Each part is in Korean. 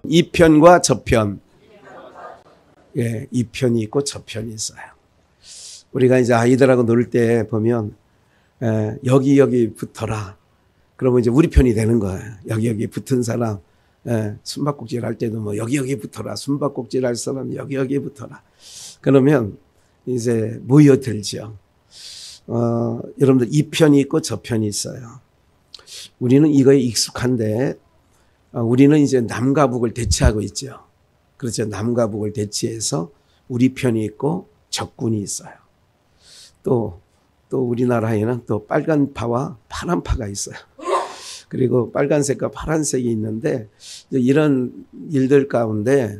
이편과 저편. 예, 이편이 있고 저편이 있어요. 우리가 이제 아이들하고 놀 때 보면 여기 붙어라. 그러면 이제 우리 편이 되는 거예요. 여기 붙은 사람, 숨바꼭질 할 때도 뭐 여기 붙어라. 숨바꼭질 할 사람 여기 붙어라. 그러면 이제 모여들죠. 여러분들 이 편이 있고 저 편이 있어요. 우리는 이거에 익숙한데 우리는 이제 남과 북을 대치하고 있죠. 그렇죠. 남과 북을 대치해서 우리 편이 있고 적군이 있어요. 또 우리나라에는 또 빨간 파와 파란 파가 있어요. 그리고 빨간색과 파란색이 있는데 이런 일들 가운데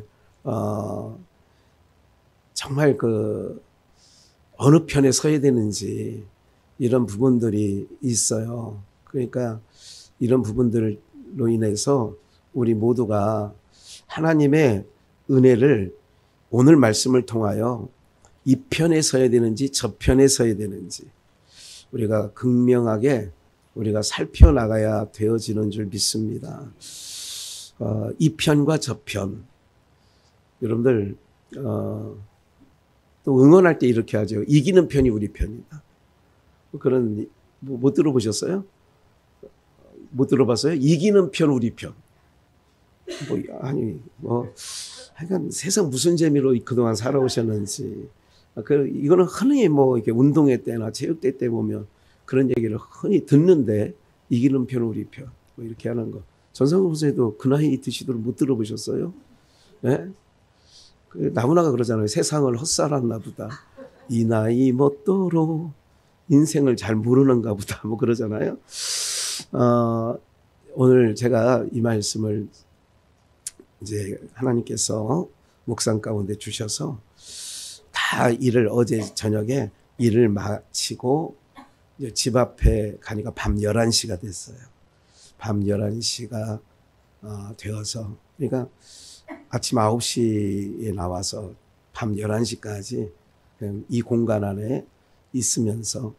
정말 어느 편에 서야 되는지 이런 부분들이 있어요. 그러니까 이런 부분들로 인해서 우리 모두가 하나님의 은혜를 오늘 말씀을 통하여 이 편에 서야 되는지 저 편에 서야 되는지 우리가 극명하게 우리가 살펴나가야 되어지는 줄 믿습니다. 이 편과 저 편. 여러분들 또 응원할 때 이렇게 하죠. 이기는 편이 우리 편이다. 그런 못 들어보셨어요? 못 들어봤어요? 이기는 편 우리 편. 하여간 세상 무슨 재미로 그동안 살아오셨는지. 이거는 흔히 이렇게 운동회 때나 체육대 때 보면 그런 얘기를 흔히 듣는데 이기는 편 우리 편 이렇게 하는 거. 전상훈 선생님도 그 나이 드시도록 못 들어보셨어요? 네? 나훈아가 그러잖아요. 세상을 헛살았나 보다. 이 나이 멋도로 인생을 잘 모르는가 보다. 뭐 그러잖아요. 오늘 제가 이 말씀을 이제 하나님께서 묵상 가운데 주셔서 다 일을 어제 저녁에 일을 마치고 이제 집 앞에 가니까 밤 11시가 됐어요. 밤 11시가 되어서 그러니까 아침 9시에 나와서 밤 11시까지 이 공간 안에 있으면서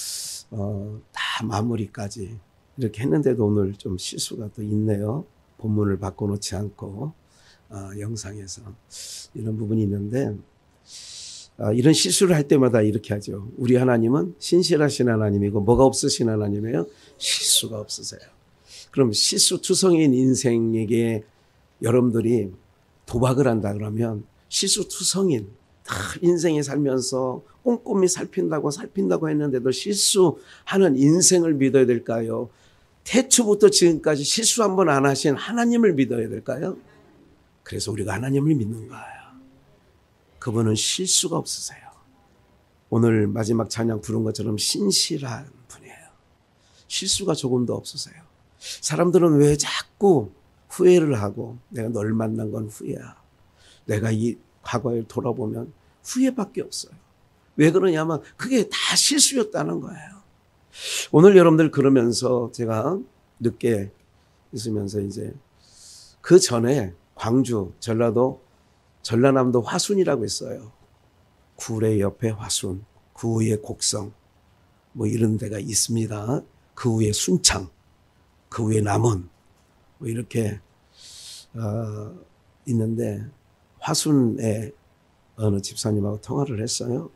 다 마무리까지 이렇게 했는데도 오늘 좀 실수가 또 있네요. 본문을 바꿔놓지 않고 영상에서 이런 부분이 있는데 이런 실수를 할 때마다 이렇게 하죠. 우리 하나님은 신실하신 하나님이고 뭐가 없으신 하나님이에요? 실수가 없으세요. 그럼 실수투성인 인생에게 여러분들이 도박을 한다 그러면 실수투성인 인생에 살면서 꼼꼼히 살핀다고 했는데도 실수하는 인생을 믿어야 될까요? 태초부터 지금까지 실수 한 번 안 하신 하나님을 믿어야 될까요? 그래서 우리가 하나님을 믿는 거예요. 그분은 실수가 없으세요. 오늘 마지막 찬양 부른 것처럼 신실한 분이에요. 실수가 조금도 없으세요. 사람들은 왜 자꾸 후회를 하고 내가 널 만난 건 후회야. 내가 이 과거에 돌아보면 후회밖에 없어요. 왜 그러냐면 그게 다 실수였다는 거예요. 오늘 여러분들 그러면서 제가 늦게 있으면서 이제 그 전에 광주 전라남도 화순이라고 있어요. 구례 옆에 화순, 그 위에 곡성 뭐 이런 데가 있습니다. 그 위에 순창, 그 위에 남원 뭐 이렇게 있는데 화순에 어느 집사님하고 통화를 했어요.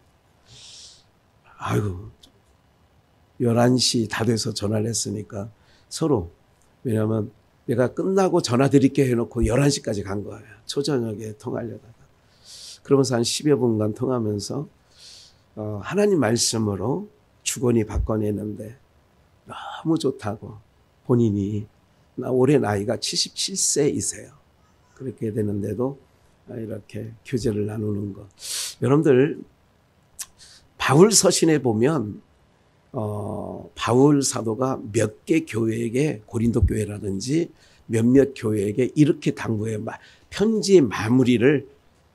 아이고 11시 다 돼서 전화를 했으니까 서로 왜냐하면 내가 끝나고 전화 드릴게 해놓고 11시까지 간 거예요. 초저녁에 통화하려다가. 그러면서 한 10여 분간 통하면서 하나님 말씀으로 주거니 받거니했는데 너무 좋다고 본인이 올해 나이가 77세이세요. 그렇게 되는데도 이렇게 교제를 나누는 것. 여러분들 바울 서신에 보면 바울 사도가 몇 개 교회에게 고린도 교회라든지 몇몇 교회에게 이렇게 당부해요. 편지의 마무리를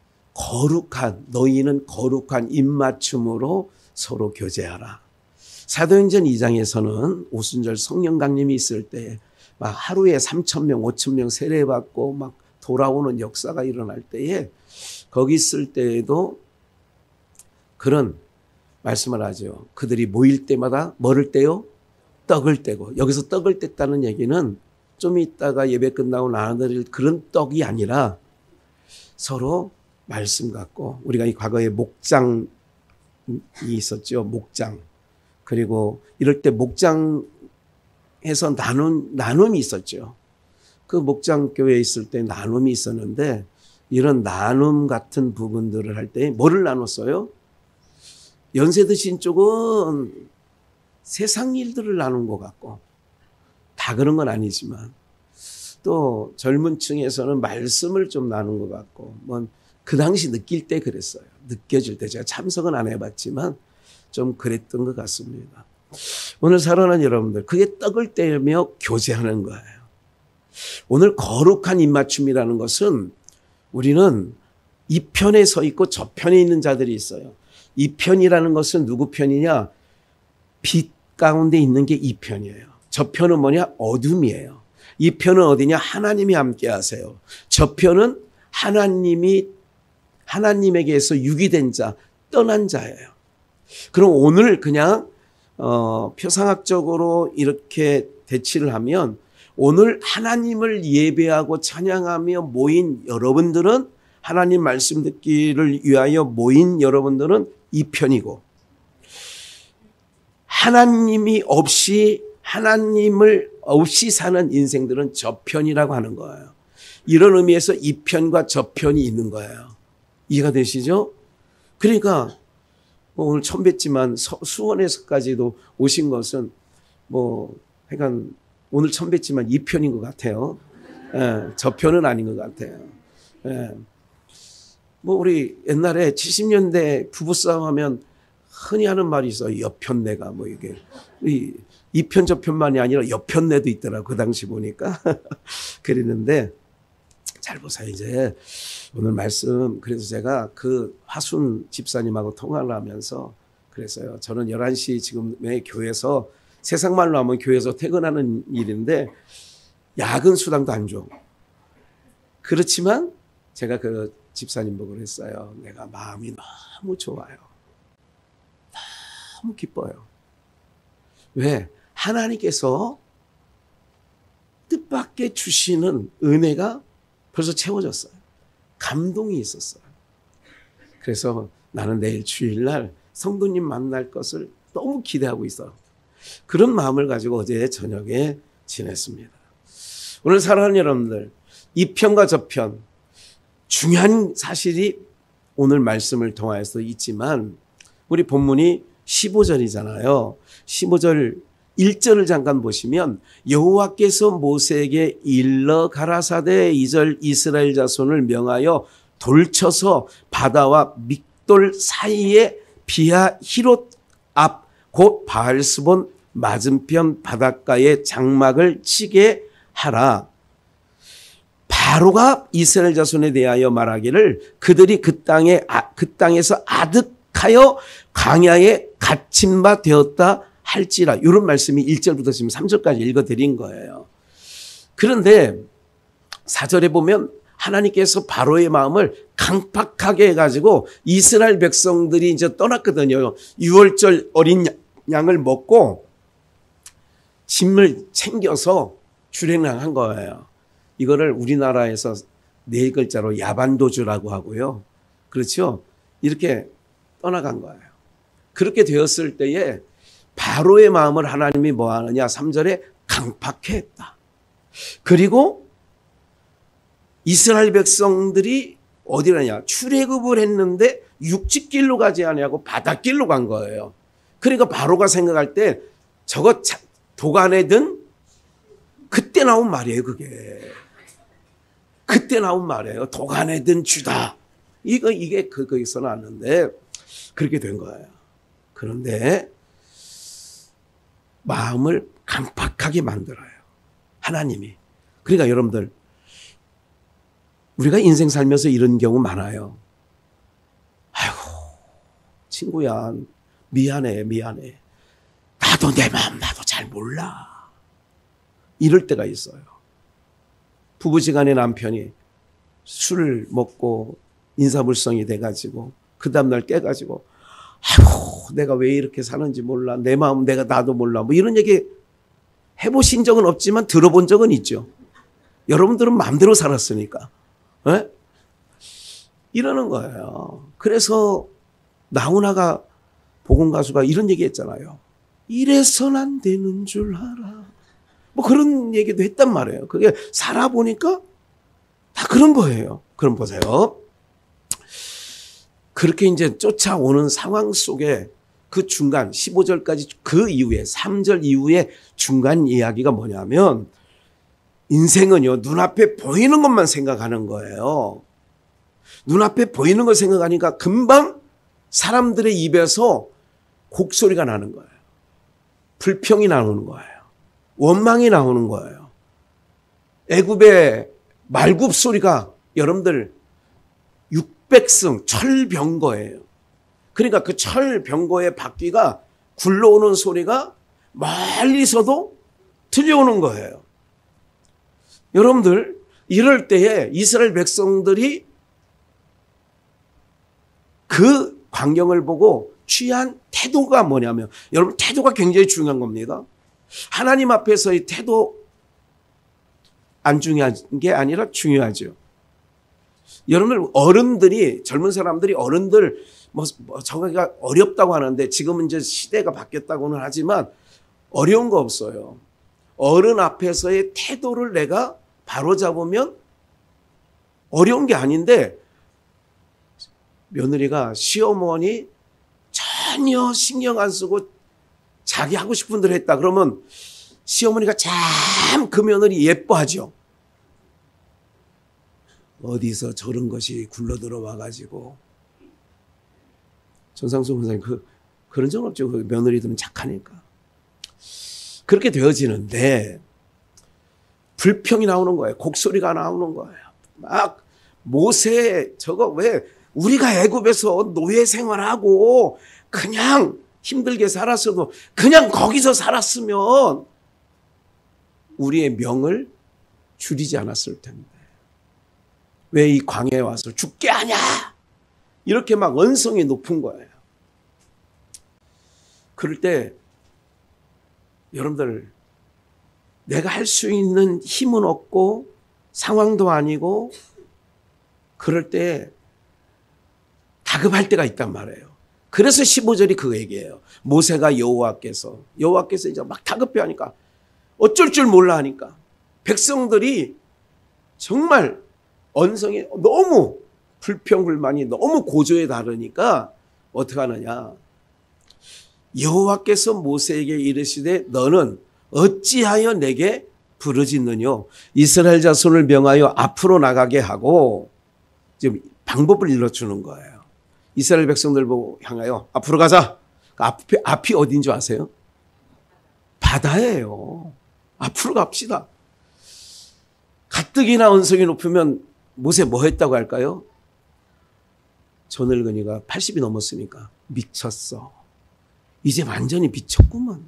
너희는 거룩한 입맞춤으로 서로 교제하라. 사도행전 2장에서는 오순절 성령 강림이 있을 때 막 하루에 3,000명, 5,000명 세례받고 막 돌아오는 역사가 일어날 때에 거기 있을 때에도 그런 말씀을 하죠. 그들이 모일 때마다 뭐를 떼요? 떡을 떼고. 여기서 떡을 뗐다는 얘기는 좀 있다가 예배 끝나고 나눠드릴 그런 떡이 아니라 서로 말씀 갖고, 우리가 이 과거에 목장이 있었죠. 목장. 그리고 이럴 때 목장에서 나눔이 있었죠. 그 목장 교회에 있을 때 나눔이 있었는데, 이런 나눔 같은 부분들을 할 때 뭐를 나눴어요? 연세 드신 쪽은 세상 일들을 나눈 것 같고, 다 그런 건 아니지만, 또 젊은 층에서는 말씀을 좀 나눈 것 같고, 그 당시 느낄 때 그랬어요. 느껴질 때. 제가 참석은 안 해봤지만 좀 그랬던 것 같습니다. 오늘 살아난 여러분들, 그게 떡을 떼며 교제하는 거예요. 오늘 거룩한 입맞춤이라는 것은, 우리는 이 편에 서 있고 저 편에 있는 자들이 있어요. 이 편이라는 것은 누구 편이냐? 빛 가운데 있는 게 이 편이에요. 저 편은 뭐냐? 어둠이에요. 이 편은 어디냐? 하나님이 함께 하세요. 저 편은 하나님에게서 유기된 자, 떠난 자예요. 그럼 오늘 그냥 표상학적으로 이렇게 대치를 하면, 오늘 하나님을 예배하고 찬양하며 모인 여러분들은, 하나님 말씀 듣기를 위하여 모인 여러분들은 이 편이고, 하나님을 없이 사는 인생들은 저 편이라고 하는 거예요. 이런 의미에서 이 편과 저 편이 있는 거예요. 이해가 되시죠? 그러니까 오늘 처음 뵙지만 수원에서까지도 오신 것은 하여간 오늘 처음 뵙지만 이 편인 것 같아요. 저 편은 아닌 것 같아요. 우리 옛날에 70년대 부부싸움 하면 흔히 하는 말이 있어요. 옆편내가 이게 이 편 저 편만이 아니라 옆편내도 있더라고. 그 당시 보니까 그랬는데, 잘 보세요. 이제 오늘 말씀, 그래서 제가 그 화순 집사님하고 통화를 하면서 그랬어요. 저는 11시 지금의 교회에서, 세상 말로 하면 교회에서 퇴근하는 일인데 야근 수당도 안 줘. 그렇지만 제가 그 집사님 보고 그랬어요. 내가 마음이 너무 좋아요. 너무 기뻐요. 왜? 하나님께서 뜻밖의 주시는 은혜가 벌써 채워졌어요. 감동이 있었어요. 그래서 나는 내일 주일날 성도님 만날 것을 너무 기대하고 있어. 그런 마음을 가지고 어제 저녁에 지냈습니다. 오늘 사랑하는 여러분들, 이 편과 저 편, 중요한 사실이 오늘 말씀을 통하여서 있지만, 우리 본문이 15절이잖아요. 15절 1절을 잠깐 보시면, 여호와께서 모세에게 일러 가라사대 2절 이스라엘 자손을 명하여 돌쳐서 바다와 믹돌 사이에 비하 히롯 앞 곧 바알스본 맞은편 바닷가에 장막을 치게 하라. 바로가 이스라엘 자손에 대하여 말하기를, 그들이 그 땅에서 아득하여 광야에 갇힌 바 되었다 할지라. 이런 말씀이 1절부터 지금 3절까지 읽어드린 거예요. 그런데 4절에 보면 하나님께서 바로의 마음을 강팍하게 해가지고 이스라엘 백성들이 이제 떠났거든요. 6월절 어린 양을 먹고 짐을 챙겨서 출행을 한 거예요. 이거를 우리나라에서 4글자로 야반도주라고 하고요. 그렇죠? 이렇게 떠나간 거예요. 그렇게 되었을 때에 바로의 마음을 하나님이 뭐 하느냐? 3절에 강팍해 했다. 그리고 이스라엘 백성들이 어디 가냐? 출애굽을 했는데 육지길로 가지 않냐고 바닷길로 간 거예요. 그러니까 바로가 생각할 때 저거 도간에든, 그때 나온 말이에요. 그게 그때 나온 말이에요. 도간에든 주다. 이게 거기서 나왔는데 그렇게 된 거예요. 그런데 마음을 강팍하게 만들어요, 하나님이. 그러니까 여러분들, 우리가 인생 살면서 이런 경우 많아요. 아이고, 친구야, 미안해. 나도 내 마음 나도 잘 몰라. 이럴 때가 있어요. 부부지간에 남편이 술을 먹고 인사불성이 돼가지고 그 다음날 깨가지고, 아이고, 내가 왜 이렇게 사는지 몰라. 내 마음 나도 몰라. 뭐 이런 얘기 해보신 적은 없지만 들어본 적은 있죠. 여러분들은 마음대로 살았으니까. 네? 이러는 거예요. 그래서 나훈아가 복음 가수가 이런 얘기 했잖아요. 이래선 안 되는 줄 알아. 뭐 그런 얘기도 했단 말이에요. 그게 살아보니까 다 그런 거예요. 그럼 보세요. 그렇게 이제 쫓아오는 상황 속에 그 중간 15절까지 그 이후에 3절 이후에 중간 이야기가 뭐냐면 인생은요 눈앞에 보이는 것만 생각하는 거예요. 눈앞에 보이는 걸 생각하니까 금방 사람들의 입에서 곡소리가 나는 거예요. 불평이 나오는 거예요. 원망이 나오는 거예요. 애굽의 말굽 소리가 여러분들 600승 철병거예요. 그러니까 그 철병거의 바퀴가 굴러오는 소리가 멀리서도 들려오는 거예요. 여러분들 이럴 때에 이스라엘 백성들이 그 광경을 보고 취한 태도가 뭐냐면 여러분 태도가 굉장히 중요한 겁니다. 하나님 앞에서의 태도 안 중요한 게 아니라 중요하죠. 여러분들 어른들이 젊은 사람들이 어른들 저거가 어렵다고 하는데 지금은 이제 시대가 바뀌었다고는 하지만 어려운 거 없어요. 어른 앞에서의 태도를 내가 바로잡으면 어려운 게 아닌데 며느리가 시어머니 전혀 신경 안 쓰고 자기 하고 싶은 대로 했다. 그러면 시어머니가 참 그 며느리 예뻐하죠. 어디서 저런 것이 굴러 들어와 가지고 전상수 원사님 그런 적 없죠. 그 며느리들은 착하니까. 그렇게 되어지는데 불평이 나오는 거예요. 곡소리가 나오는 거예요. 막 모세 저거 왜 우리가 애굽에서 노예 생활하고 그냥 힘들게 살았어도 그냥 거기서 살았으면 우리의 명을 줄이지 않았을 텐데 왜 이 광야에 와서 죽게 하냐 이렇게 막 언성이 높은 거예요. 그럴 때 여러분들 내가 할 수 있는 힘은 없고 상황도 아니고 그럴 때 다급할 때가 있단 말이에요. 그래서 15절이 그 얘기예요. 모세가 여호와께서 이제 막 다급해 하니까 어쩔 줄 몰라 하니까 백성들이 정말 언성이 너무 불평불만이 너무 고조에 다르니까 어떻게 하느냐. 여호와께서 모세에게 이르시되 너는 어찌하여 내게 부르짖느뇨. 이스라엘 자손을 명하여 앞으로 나가게 하고 지금 방법을 일러주는 거예요. 이스라엘 백성들 보고 향하여 앞으로 가자. 앞이 어딘 줄 아세요? 바다예요. 앞으로 갑시다. 가뜩이나 언성이 높으면 모세 뭐 했다고 할까요? 저 늙은이가 80이 넘었으니까 미쳤어. 이제 완전히 미쳤구만.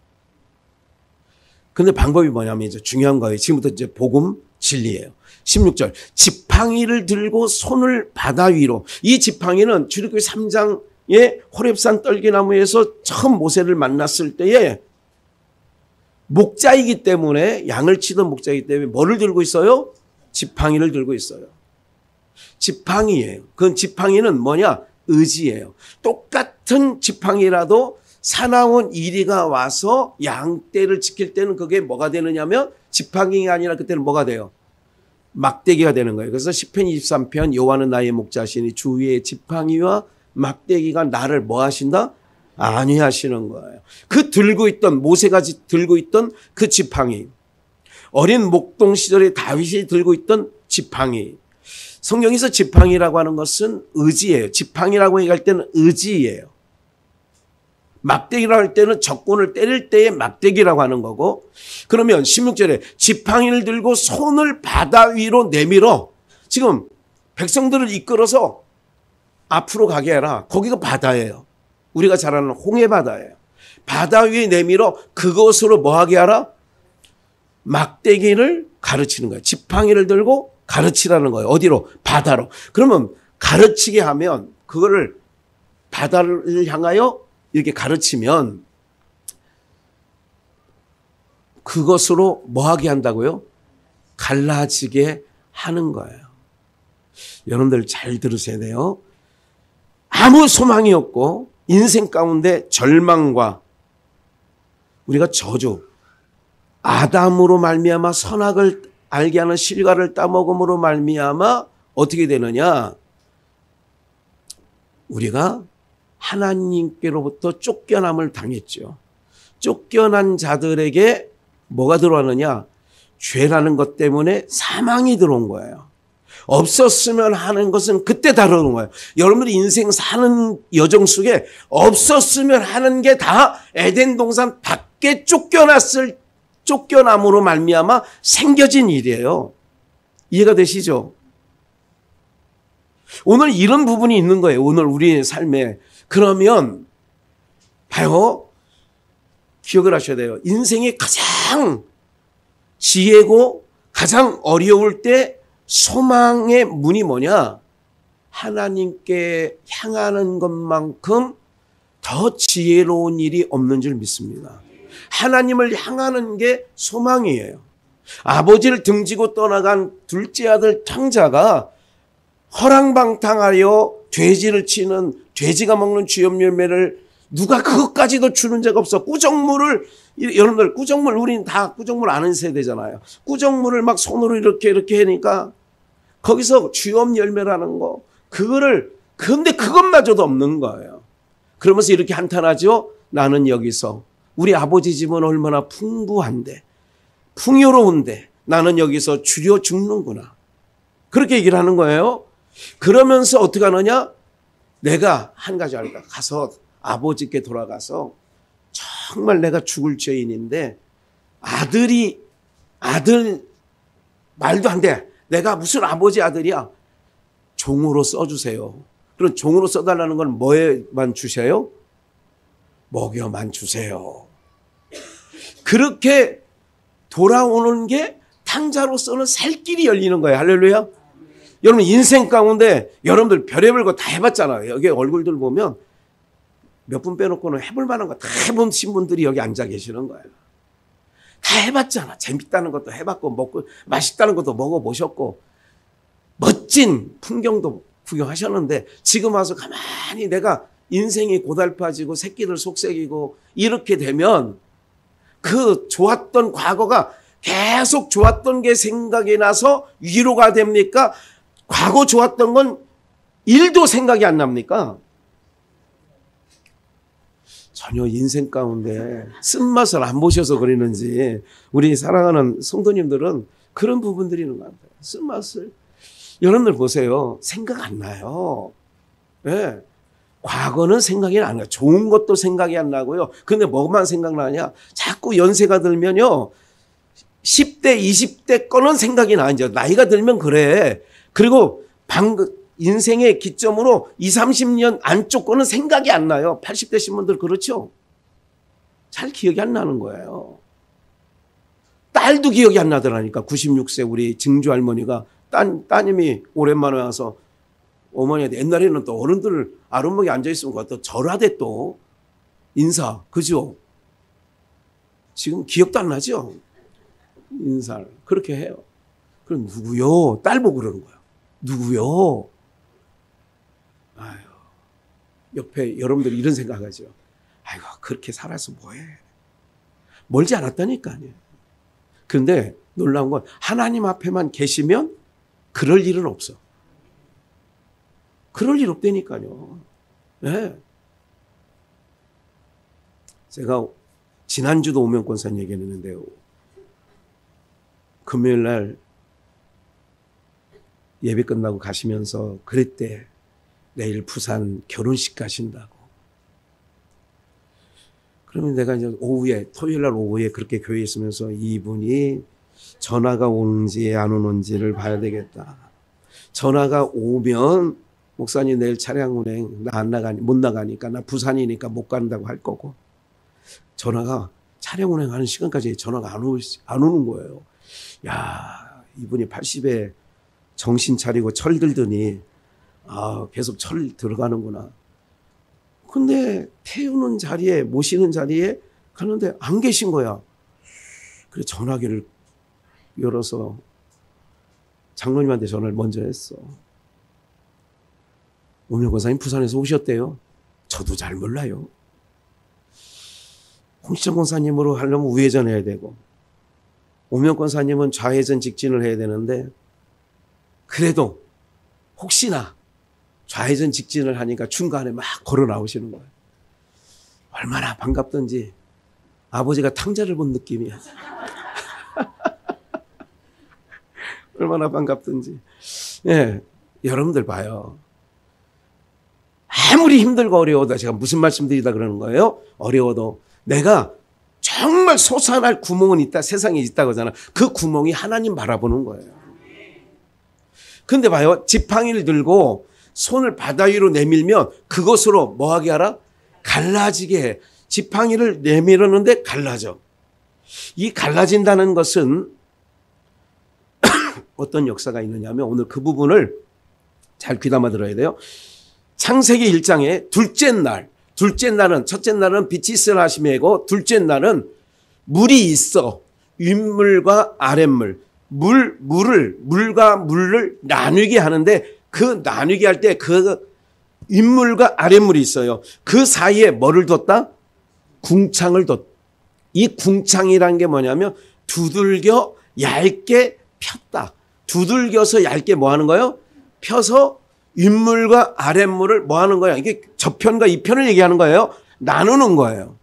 근데 방법이 뭐냐면 이제 중요한 거예요. 지금부터 이제 복음 진리예요. 16절. 지팡이를 들고 손을 바다 위로. 이 지팡이는 출애굽기 3장의 호렙산 떨기나무에서 처음 모세를 만났을 때에 목자이기 때문에 양을 치던 목자이기 때문에 뭐를 들고 있어요? 지팡이를 들고 있어요. 지팡이예요. 그 지팡이는 뭐냐? 의지예요. 똑같은 지팡이라도 사나운 이리가 와서 양떼를 지킬 때는 그게 뭐가 되느냐면 지팡이가 아니라 그때는 뭐가 돼요? 막대기가 되는 거예요. 그래서 시편 23편 여호와는 나의 목자시니 주 위에 지팡이와 막대기가 나를 뭐 하신다? 안위하시는 거예요. 그 들고 있던 모세가 들고 있던 그 지팡이, 어린 목동 시절에 다윗이 들고 있던 지팡이. 성경에서 지팡이라고 하는 것은 의지예요. 지팡이라고 얘기할 때는 의지예요. 막대기라고 할 때는 적군을 때릴 때의 막대기라고 하는 거고, 그러면 16절에 지팡이를 들고 손을 바다 위로 내밀어. 지금 백성들을 이끌어서 앞으로 가게 해라. 거기가 바다예요. 우리가 잘 아는 홍해바다예요. 바다 위에 내밀어 그것으로 뭐 하게 하라? 막대기를 가르치는 거예요. 지팡이를 들고 가르치라는 거예요. 어디로? 바다로. 그러면 가르치게 하면 그거를 바다를 향하여 이렇게 가르치면 그것으로 뭐하게 한다고요? 갈라지게 하는 거예요. 여러분들 잘 들으셔야 돼요. 아무 소망이 없고 인생 가운데 절망과 우리가 저주, 아담으로 말미암아 선악을 알게 하는 실과를 따먹음으로 말미암아 어떻게 되느냐? 우리가 하나님께로부터 쫓겨남을 당했죠. 쫓겨난 자들에게 뭐가 들어왔느냐? 죄라는 것 때문에 사망이 들어온 거예요. 없었으면 하는 것은 그때 다루는 거예요. 여러분들이 인생 사는 여정 속에 없었으면 하는 게 다 에덴 동산 밖에 쫓겨남으로 말미암아 생겨진 일이에요. 이해가 되시죠? 오늘 이런 부분이 있는 거예요. 오늘 우리의 삶에. 그러면 봐요. 기억을 하셔야 돼요. 인생의 가장 지혜고 가장 어려울 때 소망의 문이 뭐냐? 하나님께 향하는 것만큼 더 지혜로운 일이 없는 줄 믿습니다. 하나님을 향하는 게 소망이에요. 아버지를 등지고 떠나간 둘째 아들 탕자가 허랑방탕하여 돼지를 치는 돼지가 먹는 쥐염 열매를 누가 그것까지도 주는 자가 없어. 꾸정물을 여러분들 꾸정물 우리는 다 꾸정물 아는 세대잖아요. 꾸정물을 막 손으로 이렇게 하니까 거기서 쥐염 열매라는 거 그거를 근데 그것마저도 없는 거예요. 그러면서 이렇게 한탄하죠. 나는 여기서 우리 아버지 집은 얼마나 풍부한데 풍요로운데 나는 여기서 주려 죽는구나. 그렇게 얘기를 하는 거예요. 그러면서 어떻게 하느냐? 내가 한 가지 알까? 가서 아버지께 돌아가서 정말 내가 죽을 죄인인데 아들 말도 안 돼. 내가 무슨 아버지 아들이야. 종으로 써주세요. 그럼 종으로 써달라는 건 뭐에만 주세요? 먹여만 주세요. 그렇게 돌아오는 게 탕자로서는 살 길이 열리는 거예요. 할렐루야. 여러분 인생 가운데 여러분들 별의별 거 다 해봤잖아요. 여기 얼굴들 보면 몇 분 빼놓고는 해볼 만한 거 다 해보신 분들이 여기 앉아 계시는 거예요. 다 해봤잖아. 재밌다는 것도 해봤고 먹고 맛있다는 것도 먹어보셨고 멋진 풍경도 구경하셨는데 지금 와서 가만히 내가 인생이 고달파지고 새끼들 속색이고 이렇게 되면 그 좋았던 과거가 계속 좋았던 게 생각이 나서 위로가 됩니까? 과거 좋았던 건 일도 생각이 안 납니까? 전혀 인생 가운데 쓴맛을 안 보셔서 그러는지 우리 사랑하는 성도님들은 그런 부분들이 있는 것 같아요. 쓴맛을. 여러분들 보세요. 생각 안 나요. 네. 과거는 생각이 안 나요. 좋은 것도 생각이 안 나고요. 근데 뭐만 생각나냐? 자꾸 연세가 들면요. 10대, 20대 거는 생각이 나. 이제 나이가 들면 그래. 그리고 인생의 기점으로 20, 30년 안쪽 거는 생각이 안 나요. 80대신 분들 그렇죠? 잘 기억이 안 나는 거예요. 딸도 기억이 안 나더라니까. 96세 우리 증조 할머니가 따님이 오랜만에 와서 어머니한테 옛날에는 또 어른들 아랫목에 앉아있으면 또 절하대 또 인사. 그죠? 지금 기억도 안 나죠? 인사를. 그렇게 해요. 그럼 누구요? 딸 보고 그러는 거예요. 누구요? 아유, 옆에 여러분들이 이런 생각하죠. 아이고, 그렇게 살아서 뭐해? 멀지 않았다니까요. 그런데 놀라운 건 하나님 앞에만 계시면 그럴 일은 없어. 그럴 일 없다니까요. 네. 제가 지난주도 오명권산 얘기했는데요. 금요일 날 예배 끝나고 가시면서 그랬대. 내일 부산 결혼식 가신다고. 그러면 내가 이제 오후에 토요일 날 오후에 그렇게 교회에 있으면서 이분이 전화가 오는지 안 오는지를 봐야 되겠다. 전화가 오면 목사님 내일 차량 운행 나 못 나가니까 나 부산이니까 못 간다고 할 거고 전화가 차량 운행하는 시간까지 전화가 안 오는 거예요. 야, 이분이 80에 정신 차리고 철 들더니 계속 철 들어가는구나. 근데 태우는 자리에 모시는 자리에 가는데 안 계신 거야. 그래 전화기를 열어서 장로님한테 전화를 먼저 했어. 오명 권사님 부산에서 오셨대요. 저도 잘 몰라요. 홍시정 권사님으로 하려면 우회전해야 되고 오명 권사님은 좌회전 직진을 해야 되는데 그래도 혹시나 좌회전 직진을 하니까 중간에 막 걸어 나오시는 거예요. 얼마나 반갑던지 아버지가 탕자를 본 느낌이야. 얼마나 반갑던지. 예, 여러분들 봐요. 아무리 힘들고 어려워도 제가 무슨 말씀드리다 그러는 거예요? 어려워도 내가 정말 솟아날 구멍은 있다, 세상에 있다고 하잖아. 그 구멍이 하나님 바라보는 거예요. 근데 봐요. 지팡이를 들고 손을 바다 위로 내밀면 그것으로 뭐하게 하라? 갈라지게 해. 지팡이를 내밀었는데 갈라져. 이 갈라진다는 것은 어떤 역사가 있느냐 하면 오늘 그 부분을 잘 귀담아 들어야 돼요. 창세기 1장에 둘째 날은 첫째 날은 빛이 있으라 하심이고 둘째 날은 물이 있어. 윗물과 아랫물. 물과 물을 나누게 하는데 그 나누게 할 때 그 윗물과 아랫물이 있어요. 그 사이에 뭐를 뒀다? 궁창을 뒀다. 이 궁창이라는 게 뭐냐면 두들겨 얇게 폈다. 두들겨서 얇게 뭐 하는 거예요? 펴서 윗물과 아랫물을 뭐 하는 거예요? 이게 저편과 이편을 얘기하는 거예요. 나누는 거예요.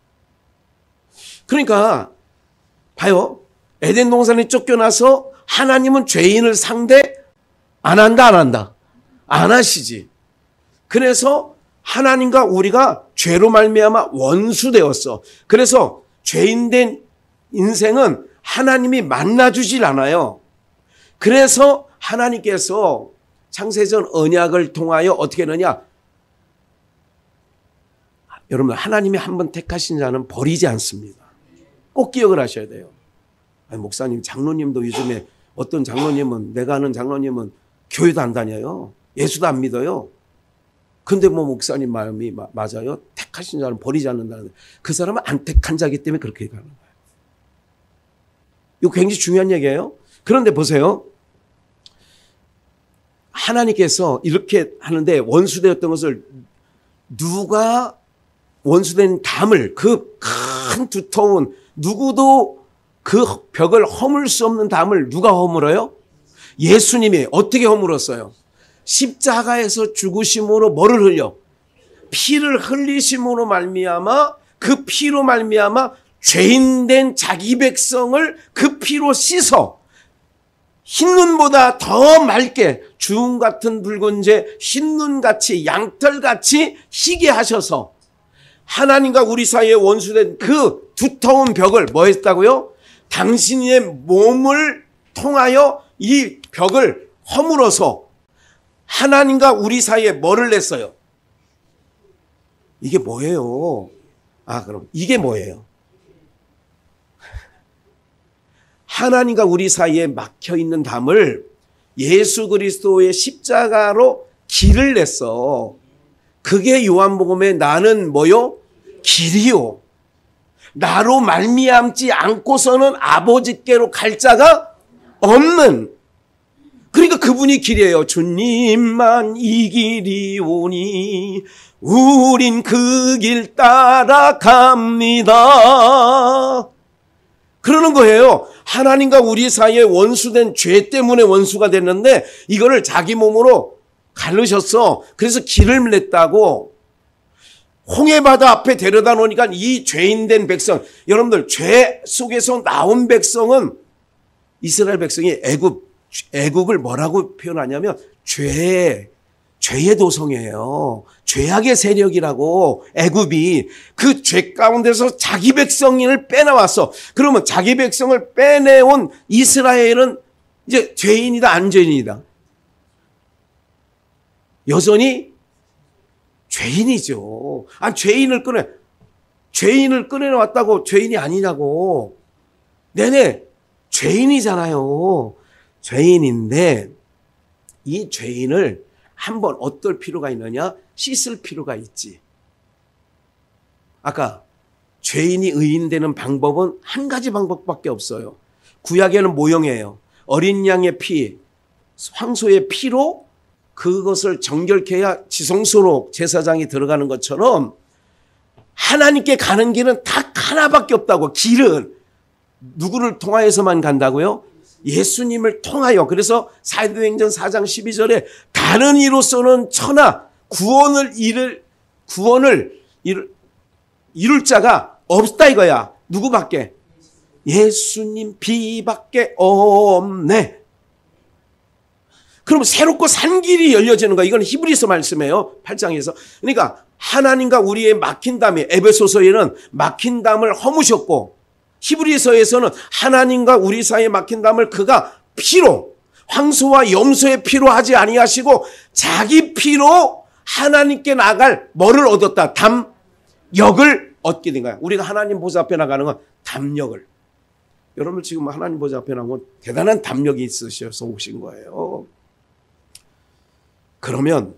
그러니까 봐요. 에덴 동산에 쫓겨나서 하나님은 죄인을 상대 안 한다, 안 한다? 안 하시지. 그래서 하나님과 우리가 죄로 말미암아 원수되었어. 그래서 죄인된 인생은 하나님이 만나주질 않아요. 그래서 하나님께서 창세전 언약을 통하여 어떻게 하느냐? 여러분, 하나님이 한번 택하신 자는 버리지 않습니다. 꼭 기억을 하셔야 돼요. 아니, 목사님, 장로님도 요즘에 어떤 장로님은, 내가 아는 장로님은 교회도 안 다녀요. 예수도 안 믿어요. 근데 뭐 목사님 마음이 맞아요. 택하신 자는 버리지 않는다는. 그 사람은 안 택한 자이기 때문에 그렇게 가는 거예요. 이거 굉장히 중요한 얘기예요. 그런데 보세요. 하나님께서 이렇게 하는데 원수되었던 것을 누가 원수된 담을 그 큰 두터운 누구도 그 벽을 허물 수 없는 담을 누가 허물어요? 예수님이 어떻게 허물었어요? 십자가에서 죽으심으로 뭐를 흘려? 피를 흘리심으로 말미암아 그 피로 말미암아 죄인된 자기 백성을 그 피로 씻어 흰눈보다 더 맑게 주홍 같은 붉은재 흰눈같이 양털같이 희게 하셔서 하나님과 우리 사이에 원수된 그 두터운 벽을 뭐 했다고요? 당신의 몸을 통하여 이 벽을 허물어서 하나님과 우리 사이에 뭐를 냈어요? 이게 뭐예요? 그럼 이게 뭐예요? 하나님과 우리 사이에 막혀있는 담을 예수 그리스도의 십자가로 길을 냈어. 그게 요한복음에 나는 뭐요? 길이요. 나로 말미암지 않고서는 아버지께로 갈 자가 없는. 그러니까 그분이 길이에요. 주님만 이 길이오니 우린 그 길 따라갑니다. 그러는 거예요. 하나님과 우리 사이에 원수된 죄 때문에 원수가 됐는데 이거를 자기 몸으로 가르셨어. 그래서 길을 냈다고. 홍해바다 앞에 데려다 놓으니까 이 죄인된 백성, 여러분들 죄 속에서 나온 백성은 이스라엘 백성이 애굽을 뭐라고 표현하냐면 죄의 도성이에요. 죄악의 세력이라고. 애굽이 그 죄 가운데서 자기 백성을 빼나왔어. 그러면 자기 백성을 빼내온 이스라엘은 이제 죄인이다, 안 죄인이다? 여전히 죄인이죠. 죄인을 꺼내놨다고 죄인이 아니냐고. 네네, 죄인이잖아요. 죄인인데 이 죄인을 한번 어떨 필요가 있느냐? 씻을 필요가 있지. 아까 죄인이 의인 되는 방법은 한 가지 방법밖에 없어요. 구약에는 모형이에요. 어린 양의 피, 황소의 피로 그것을 정결케 해야 지성소로 제사장이 들어가는 것처럼 하나님께 가는 길은 딱 하나밖에 없다고. 길은 누구를 통하여서만 간다고요? 예수님을 통하여. 그래서 사도행전 4장 12절에 다른 이로서는 천하 구원을 이룰 자가 없다 이거야. 누구밖에? 예수님 비밖에 없네. 그럼 새롭고 산 길이 열려지는 거야. 이건 히브리서 말씀이에요. 8장에서. 그러니까 하나님과 우리의 막힌 담이, 에베소서에는 막힌 담을 허무셨고, 히브리서에서는 하나님과 우리 사이에 막힌 담을 그가 피로, 황소와 염소의 피로 하지 아니하시고 자기 피로 하나님께 나갈 뭐를 얻었다? 담력을 얻게 된 거야. 우리가 하나님 보좌 앞에 나가는 건 담력을. 여러분 지금 하나님 보좌 앞에 나온 건 대단한 담력이 있으셔서 오신 거예요. 그러면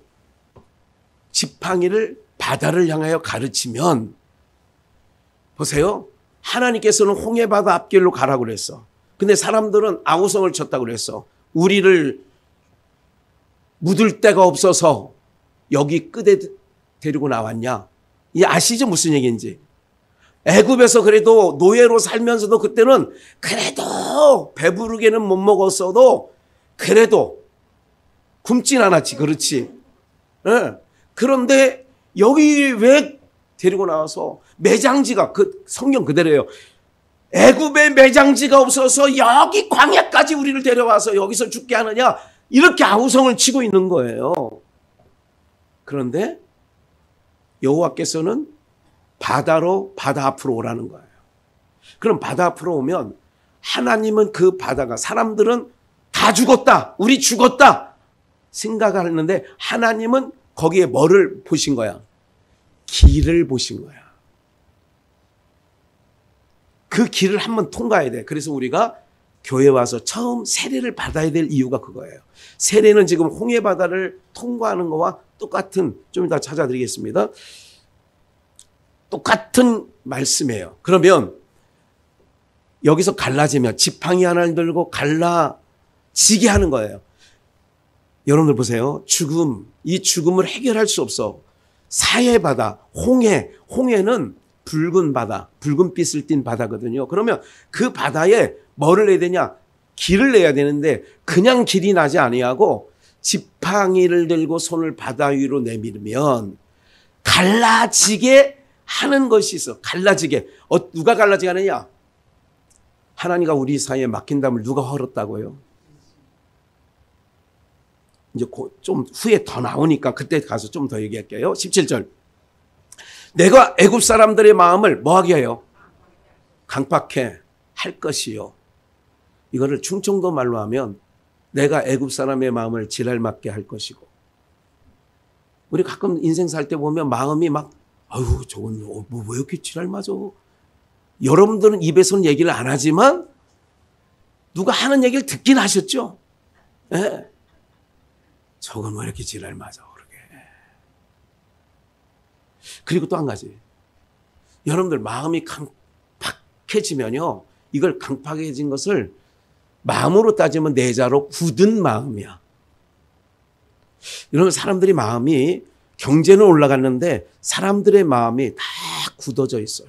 지팡이를 바다를 향하여 가르치면, 보세요. 하나님께서는 홍해바다 앞길로 가라고 그랬어. 근데 사람들은 아우성을 쳤다고 그랬어. 우리를 묻을 데가 없어서 여기 끝에 데리고 나왔냐. 이 아시죠? 무슨 얘기인지. 애굽에서 그래도 노예로 살면서도 그때는 그래도 배부르게는 못 먹었어도 그래도 굶진 않았지. 그렇지. 네. 그런데 여기 왜 데리고 나와서 매장지가, 그 성경 그대로예요. 애굽에 매장지가 없어서 여기 광야까지 우리를 데려와서 여기서 죽게 하느냐. 이렇게 아우성을 치고 있는 거예요. 그런데 여호와께서는 바다 앞으로 오라는 거예요. 그럼 바다 앞으로 오면 하나님은 그 바다가, 사람들은 다 죽었다, 우리 죽었다 생각하는데 하나님은 거기에 뭐를 보신 거야? 길을 보신 거야. 그 길을 한번 통과해야 돼. 그래서 우리가 교회 와서 처음 세례를 받아야 될 이유가 그거예요. 세례는 지금 홍해바다를 통과하는 거와 똑같은, 좀 이따 찾아드리겠습니다. 똑같은 말씀이에요. 그러면 여기서 갈라지면 지팡이 하나를 들고 갈라지게 하는 거예요. 여러분들 보세요. 이 죽음을 해결할 수 없어. 사해바다, 홍해는 붉은 바다, 붉은빛을 띤 바다거든요. 그러면 그 바다에 뭐를 내야 되냐? 길을 내야 되는데 그냥 길이 나지 아니하고 지팡이를 들고 손을 바다 위로 내밀면 갈라지게 하는 것이 있어. 갈라지게. 누가 갈라지게 하느냐? 하나님과 우리 사이에 막힌 담을 누가 헐었다고요? 이제 좀 후에 더 나오니까 그때 가서 좀 더 얘기할게요. 17절. 내가 애굽 사람들의 마음을 뭐하게 해요? 강팍해 할 것이요. 이거를 충청도 말로 하면 내가 애굽 사람의 마음을 지랄맞게 할 것이고. 우리 가끔 인생 살 때 보면 마음이 막, 아유 저건 왜 이렇게 지랄맞아. 여러분들은 입에서는 얘기를 안 하지만 누가 하는 얘기를 듣긴 하셨죠. 네. 저건 왜 이렇게 지랄맞아 그러게. 그리고 또 한 가지. 여러분들 마음이 강팍해지면요, 이걸 강팍해진 것을 마음으로 따지면 내자로 굳은 마음이야. 여러분, 사람들이 마음이, 경제는 올라갔는데 사람들의 마음이 다 굳어져 있어요.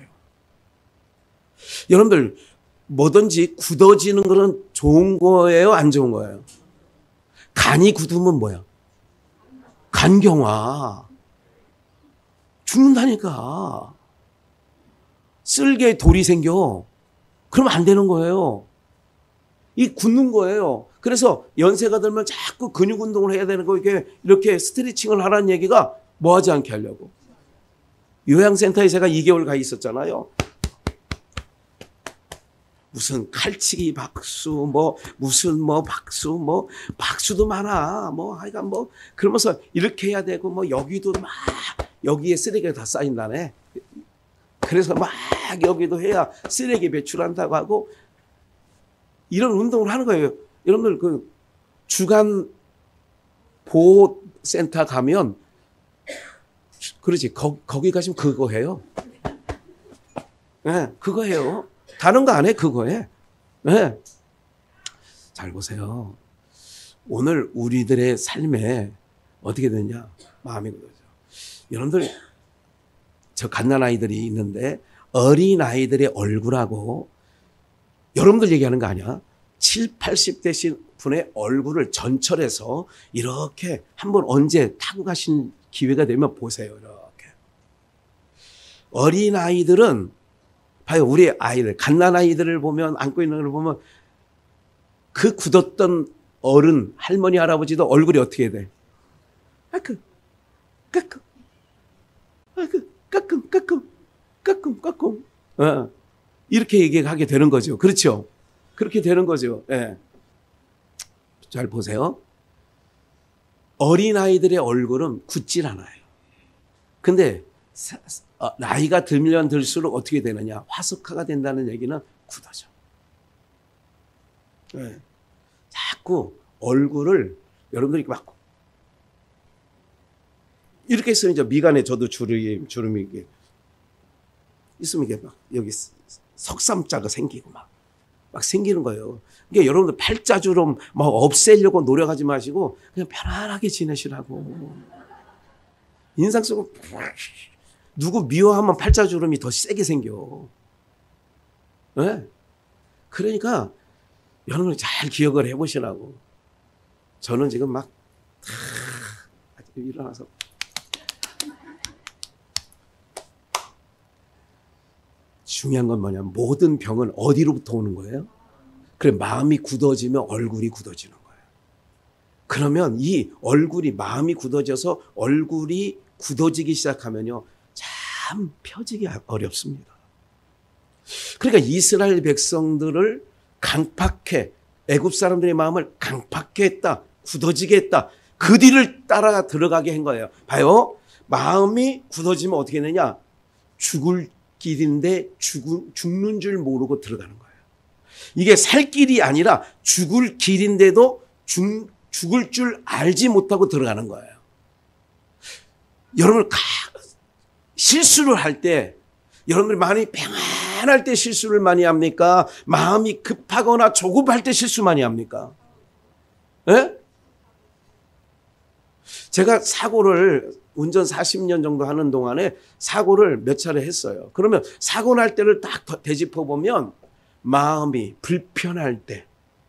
여러분들 뭐든지 굳어지는 것은 좋은 거예요, 안 좋은 거예요? 간이 굳으면 뭐야? 간경화. 죽는다니까. 쓸개에 돌이 생겨. 그러면 안 되는 거예요. 이 굳는 거예요. 그래서 연세가 들면 자꾸 근육 운동을 해야 되는 거, 이렇게 스트레칭을 하라는 얘기가 뭐 하지 않게 하려고. 요양센터에 제가 2개월 가 있었잖아요. 무슨 칼치기 박수, 박수도 많아. 하여간 그러면서 이렇게 해야 되고, 여기도 막, 여기에 쓰레기가 다 쌓인다네. 그래서 막 여기도 해야 쓰레기 배출한다고 하고, 이런 운동을 하는 거예요. 여러분들 그 주간 보호센터 가면, 그러지, 거기 가시면 그거 해요. 네, 그거예요. 다른 거 안 해, 그거에. 네. 잘 보세요. 오늘 우리들의 삶에 어떻게 되냐? 마음이 굳어져. 여러분들, 저 갓난아이들이 있는데 어린아이들의 얼굴하고 여러분들 얘기하는 거 아니야? 7, 80대신 분의 얼굴을 전철해서 이렇게 한번 언제 타고 가신 기회가 되면 보세요. 이렇게. 어린아이들은 봐요. 우리 아이들, 갓난아이들을 보면, 안고 있는 걸 보면 그 굳었던 어른, 할머니, 할아버지도 얼굴이 어떻게 돼? 까끔, 까끔, 까끔, 까끔, 까끔, 까끔. 이렇게 얘기하게 되는 거죠. 그렇죠? 그렇게 되는 거죠. 예. 잘 보세요. 어린아이들의 얼굴은 굳질 않아요. 근데 나이가 들면 들수록 어떻게 되느냐? 화석화가 된다는 얘기는 굳어져. 네. 자꾸 얼굴을 여러분들이 막 이렇게 있으면 이제 미간에 저도 주름이 이게 있으면 이게 막 여기 석삼자가 생기고 막 생기는 거예요. 그러니까 여러분들 팔자주름 막 없애려고 노력하지 마시고 그냥 편안하게 지내시라고. 인상 쓰고 누구 미워하면 팔자주름이 더 세게 생겨. 네? 그러니까 여러분 잘 기억을 해보시라고. 저는 지금 막 일어나서 중요한 건 뭐냐면 모든 병은 어디로부터 오는 거예요? 그래, 마음이 굳어지면 얼굴이 굳어지는 거예요. 그러면 이 얼굴이 마음이 굳어져서 얼굴이 굳어지기 시작하면요 참 펴지기 어렵습니다. 그러니까 이스라엘 백성들을 강팍해 애굽 사람들의 마음을 강팍해 했다. 굳어지게 했다. 그 뒤를 따라 들어가게 한 거예요. 봐요. 마음이 굳어지면 어떻게 되느냐? 죽을 길인데 죽는 줄 모르고 들어가는 거예요. 이게 살 길이 아니라 죽을 길인데도 죽을 줄 알지 못하고 들어가는 거예요. 여러분 실수를 할 때 여러분들이 많이 평안할 때 실수를 많이 합니까? 마음이 급하거나 조급할 때 실수 많이 합니까? 예? 제가 사고를 운전 40년 정도 하는 동안에 사고를 몇 차례 했어요. 그러면 사고 날 때를 딱 되짚어 보면 마음이 불편할 때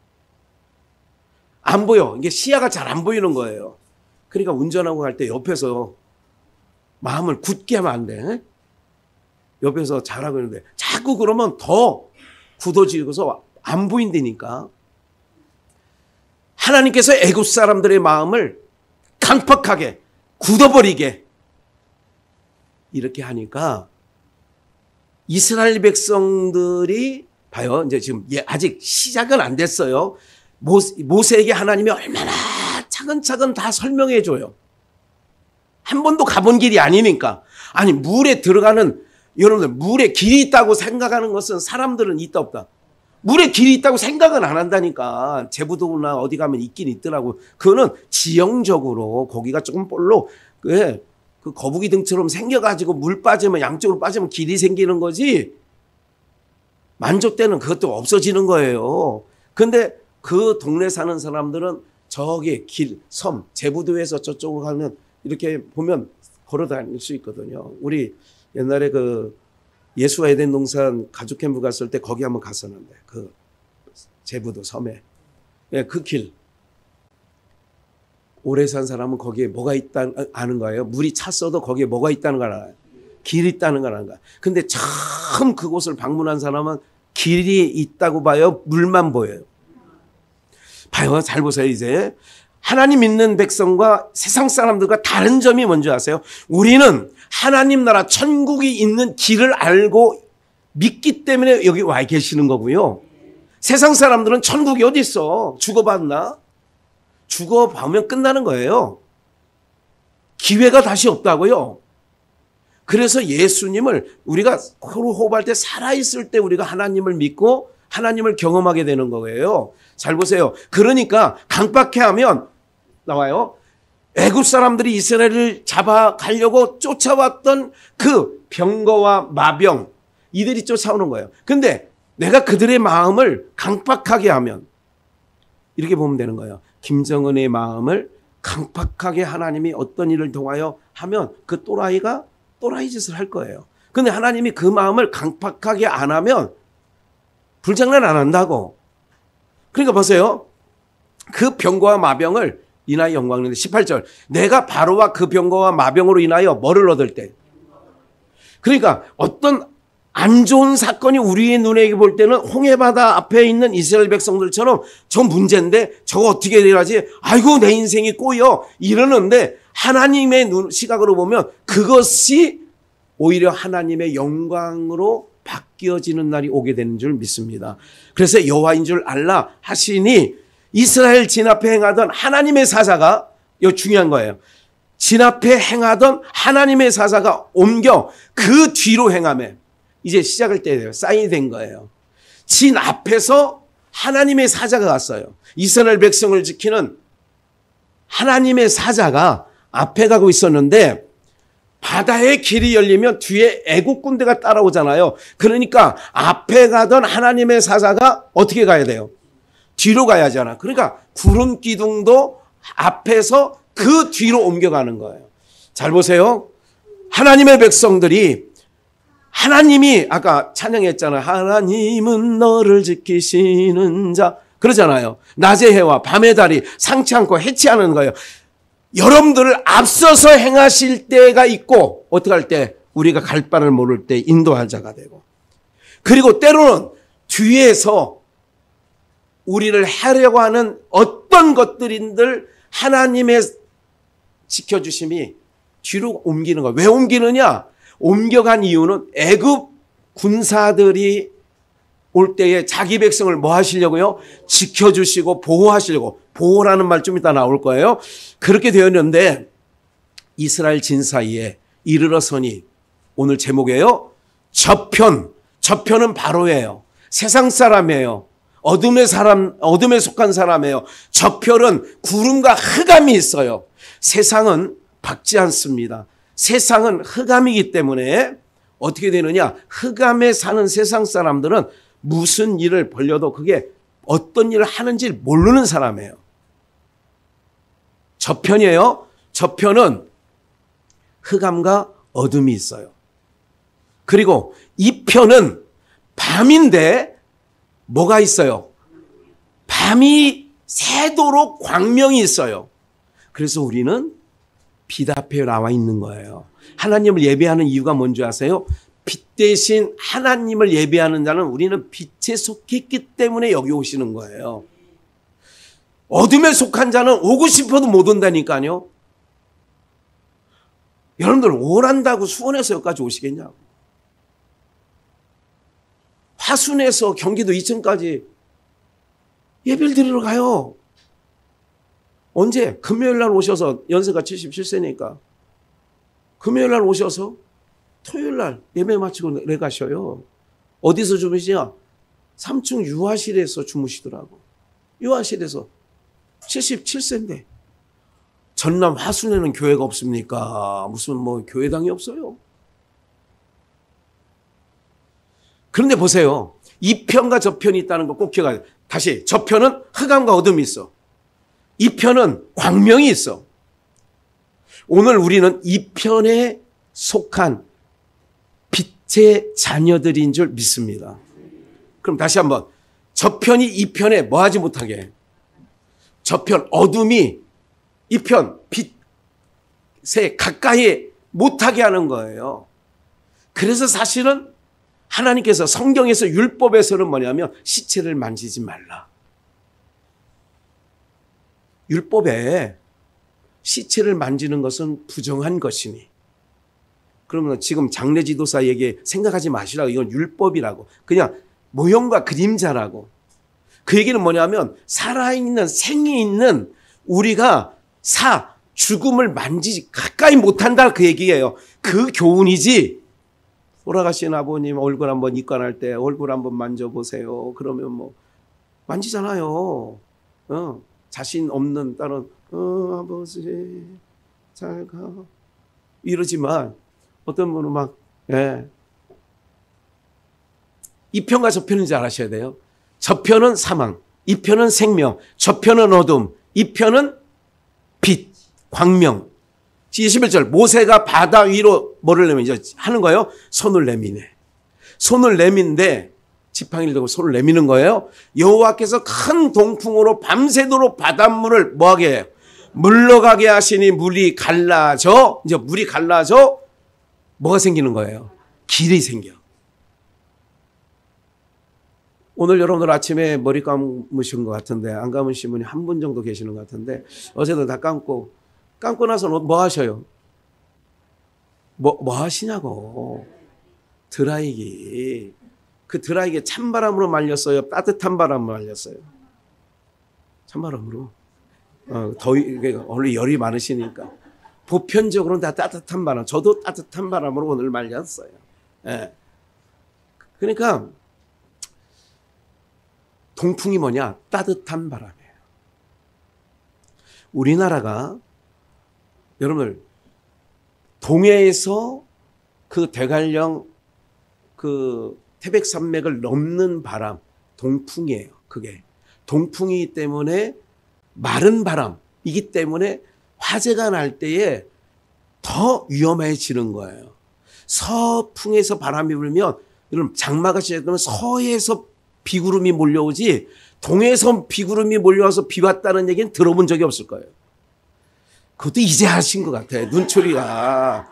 안 보여. 이게 시야가 잘 안 보이는 거예요. 그러니까 운전하고 갈 때 옆에서 마음을 굳게 하면 안 돼. 옆에서 잘하고 있는데 자꾸 그러면 더 굳어지고서 안 보인다니까. 하나님께서 애굽 사람들의 마음을 강팍하게 굳어버리게 이렇게 하니까 이스라엘 백성들이 봐요. 이제 지금 아직 시작은 안 됐어요. 모세에게 하나님이 얼마나 차근차근 다 설명해 줘요. 한 번도 가본 길이 아니니까. 아니 물에 들어가는 여러분들 물에 길이 있다고 생각하는 것은 사람들은 있다 없다. 물에 길이 있다고 생각은 안 한다니까. 제부도나 어디 가면 있긴 있더라고. 그거는 지형적으로 거기가 조금 볼록 그 거북이 등처럼 생겨가지고 물 빠지면 양쪽으로 빠지면 길이 생기는 거지. 만조 때는 그것도 없어지는 거예요. 근데 그 동네 사는 사람들은 저기 길, 섬, 제부도에서 저쪽으로 가면 이렇게 보면 걸어 다닐 수 있거든요. 우리 옛날에 그 예수와 에덴 동산 가족 캠프 갔을 때 거기 한번 갔었는데 그 제부도 섬에 그 길 오래 산 사람은 거기에 뭐가 있다는 아는 거예요. 물이 찼어도 거기에 뭐가 있다는 걸 알아요. 길이 있다는 걸 아는 거야. 근데 처음 그곳을 방문한 사람은 길이 있다고 봐요? 물만 보여요? 봐요. 잘 보세요. 이제 하나님 믿는 백성과 세상 사람들과 다른 점이 뭔지 아세요? 우리는 하나님 나라 천국이 있는 길을 알고 믿기 때문에 여기 와 계시는 거고요. 세상 사람들은 천국이 어디 있어? 죽어봤나? 죽어보면 끝나는 거예요. 기회가 다시 없다고요. 그래서 예수님을 우리가 코로 호흡할 때 살아있을 때 우리가 하나님을 믿고 하나님을 경험하게 되는 거예요. 잘 보세요. 그러니까 강박해하면 나와요. 애굽 사람들이 이스라엘을 잡아가려고 쫓아왔던 그 병거와 마병, 이들이 쫓아오는 거예요. 근데 내가 그들의 마음을 강팍하게 하면 이렇게 보면 되는 거예요. 김정은의 마음을 강팍하게 하나님이 어떤 일을 통하여 하면 그 또라이가 또라이 짓을 할 거예요. 근데 하나님이 그 마음을 강팍하게 안 하면 불장난 안 한다고. 그러니까 보세요. 그 병거와 마병을 인하여 영광을 18절. 내가 바로와 그 병거와 마병으로 인하여 뭐를 얻을 때. 그러니까 어떤 안 좋은 사건이 우리의 눈에 볼 때는 홍해바다 앞에 있는 이스라엘 백성들처럼 저 문제인데 저거 어떻게 해야지? 아이고 내 인생이 꼬여 이러는데 하나님의 시각으로 보면 그것이 오히려 하나님의 영광으로 바뀌어지는 날이 오게 되는 줄 믿습니다. 그래서 여호와인 줄 알라 하시니 이스라엘 진 앞에 행하던 하나님의 사자가 이거 중요한 거예요. 진 앞에 행하던 하나님의 사자가 옮겨 그 뒤로 행하며 이제 시작할 때예요. 사인이 된 거예요. 진 앞에서 하나님의 사자가 갔어요. 이스라엘 백성을 지키는 하나님의 사자가 앞에 가고 있었는데 바다의 길이 열리면 뒤에 애국 군대가 따라오잖아요. 그러니까 앞에 가던 하나님의 사자가 어떻게 가야 돼요? 뒤로 가야 하잖아. 그러니까 구름 기둥도 앞에서 그 뒤로 옮겨가는 거예요. 잘 보세요. 하나님의 백성들이 하나님이 아까 찬양했잖아요. 하나님은 너를 지키시는 자 그러잖아요. 낮의 해와 밤의 달이 상치 않고 해치 않은 거예요. 여러분들을 앞서서 행하실 때가 있고 어떻게 할 때 우리가 갈 바를 모를 때 인도할 자가 되고 그리고 때로는 뒤에서 우리를 하려고 하는 어떤 것들인들 하나님의 지켜주심이 뒤로 옮기는 거예요. 왜 옮기느냐? 옮겨간 이유는 애굽 군사들이 올 때에 자기 백성을 뭐 하시려고요? 지켜주시고 보호하시려고. 보호라는 말 좀 이따 나올 거예요. 그렇게 되었는데 이스라엘 진 사이에 이르러서니 오늘 제목이에요. 저편은 바로예요. 세상 사람이에요. 어둠에 속한 사람이에요. 저편은 구름과 흑암이 있어요. 세상은 밝지 않습니다. 세상은 흑암이기 때문에 어떻게 되느냐? 흑암에 사는 세상 사람들은 무슨 일을 벌려도 그게 어떤 일을 하는지 모르는 사람이에요. 저편이에요. 저편은 흑암과 어둠이 있어요. 그리고 이 편은 밤인데 뭐가 있어요? 밤이 새도록 광명이 있어요. 그래서 우리는 빛 앞에 나와 있는 거예요. 하나님을 예배하는 이유가 뭔지 아세요? 빛 대신 하나님을 예배하는 자는 우리는 빛에 속했기 때문에 여기 오시는 거예요. 어둠에 속한 자는 오고 싶어도 못 온다니까요. 여러분들 오란다고 수원에서 여기까지 오시겠냐고. 화순에서 경기도 이천까지 예배를 드리러 가요. 언제? 금요일 날 오셔서 연세가 77세니까 금요일 날 오셔서 토요일 날 예배 마치고 내가셔요. 어디서 주무시냐? 3층 유아실에서 주무시더라고. 유아실에서 77세인데 전남 화순에는 교회가 없습니까? 무슨 뭐 교회당이 없어요. 그런데 보세요. 이 편과 저 편이 있다는 거 꼭 기억해야 돼요. 다시 저 편은 흑암과 어둠이 있어. 이 편은 광명이 있어. 오늘 우리는 이 편에 속한 빛의 자녀들인 줄 믿습니다. 그럼 다시 한번 저 편이 이 편에 뭐 하지 못하게 저 편 어둠이 이 편 빛에 가까이 못하게 하는 거예요. 그래서 사실은 하나님께서 성경에서 율법에서는 뭐냐면 시체를 만지지 말라. 율법에 시체를 만지는 것은 부정한 것이니 그러면 지금 장례 지도사에게 생각하지 마시라고. 이건 율법이라고. 그냥 모형과 그림자라고. 그 얘기는 뭐냐면 살아있는 생이 있는 우리가 죽음을 만지지 가까이 못한다 그 얘기예요. 그 교훈이지. 돌아가신 아버님 얼굴 한번 입관할 때 얼굴 한번 만져보세요. 그러면 뭐 만지잖아요. 자신 없는 딸은 아버지 잘 가 이러지만 어떤 분은 막 이 편과 저 편인지 알아셔야 돼요. 저 편은 사망, 이 편은 생명, 저 편은 어둠, 이 편은 빛, 광명. 21절 모세가 바다 위로 뭐를 내면 이제 하는 거예요? 손을 내미네. 손을 내민데 지팡이를 들고 손을 내미는 거예요. 여호와께서 큰 동풍으로 밤새도록 바닷물을 뭐하게 해요? 물러가게 하시니 물이 갈라져, 이제 물이 갈라져 뭐가 생기는 거예요? 길이 생겨. 오늘 여러분들 아침에 머리 감으신 것 같은데 안 감으신 분이 한 분 정도 계시는 것 같은데 어제도 다 감고 나서 뭐 하셔요? 뭐 하시냐고. 드라이기. 그 드라이기에 찬바람으로 말렸어요? 따뜻한 바람으로 말렸어요? 찬바람으로. 원래 열이 많으시니까. 보편적으로는 다 따뜻한 바람. 저도 따뜻한 바람으로 오늘 말렸어요. 예. 그러니까 동풍이 뭐냐? 따뜻한 바람이에요. 우리나라가 여러분들 동해에서 그 대관령 그 태백산맥을 넘는 바람, 동풍이에요. 그게 동풍이기 때문에 마른 바람이기 때문에 화재가 날 때에 더 위험해지는 거예요. 서풍에서 바람이 불면 여러분 장마가 시작되면 서해에서 비구름이 몰려오지 동해에서 비구름이 몰려와서 비 왔다는 얘기는 들어본 적이 없을 거예요. 그것도 이제 하신 것 같아. 눈초리가.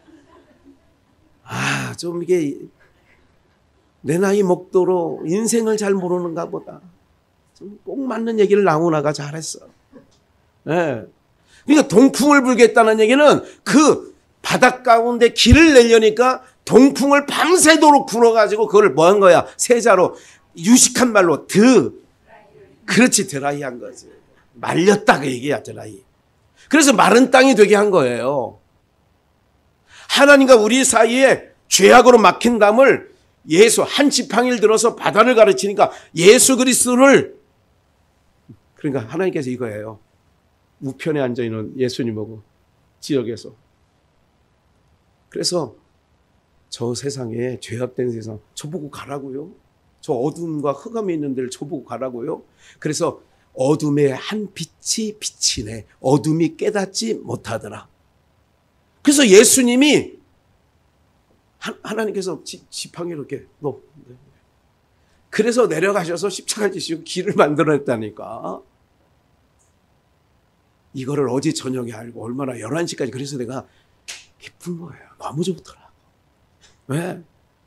좀 이게 내 나이 먹도록 인생을 잘 모르는가 보다. 좀 꼭 맞는 얘기를 나오나가 잘했어. 네. 그러니까 동풍을 불겠다는 얘기는 그 바닷 가운데 길을 내려니까 동풍을 밤새도록 불어가지고 그걸 뭐 한 거야? 세자로 유식한 말로 그렇지 드라이한 거지. 말렸다 그 얘기야 드라이. 그래서 마른 땅이 되게 한 거예요. 하나님과 우리 사이에 죄악으로 막힌 담을 예수 한 지팡이를 들어서 바다를 가르치니까 예수 그리스도를 그러니까 하나님께서 이거예요. 우편에 앉아있는 예수님하고 지역에서. 그래서 저 세상에 죄악된 세상 저보고 가라고요. 저 어둠과 흑암이 있는 데를 저보고 가라고요. 그래서 어둠의 한 빛이 비치네. 어둠이 깨닫지 못하더라. 그래서 예수님이 하나님께서 지팡이로 이렇게 그래서 내려가셔서 십자가를 지시고 길을 만들어냈다니까. 이거를 어제 저녁에 알고 얼마나 11시까지 그래서 내가 기쁜 거예요. 너무 좋더라. 왜?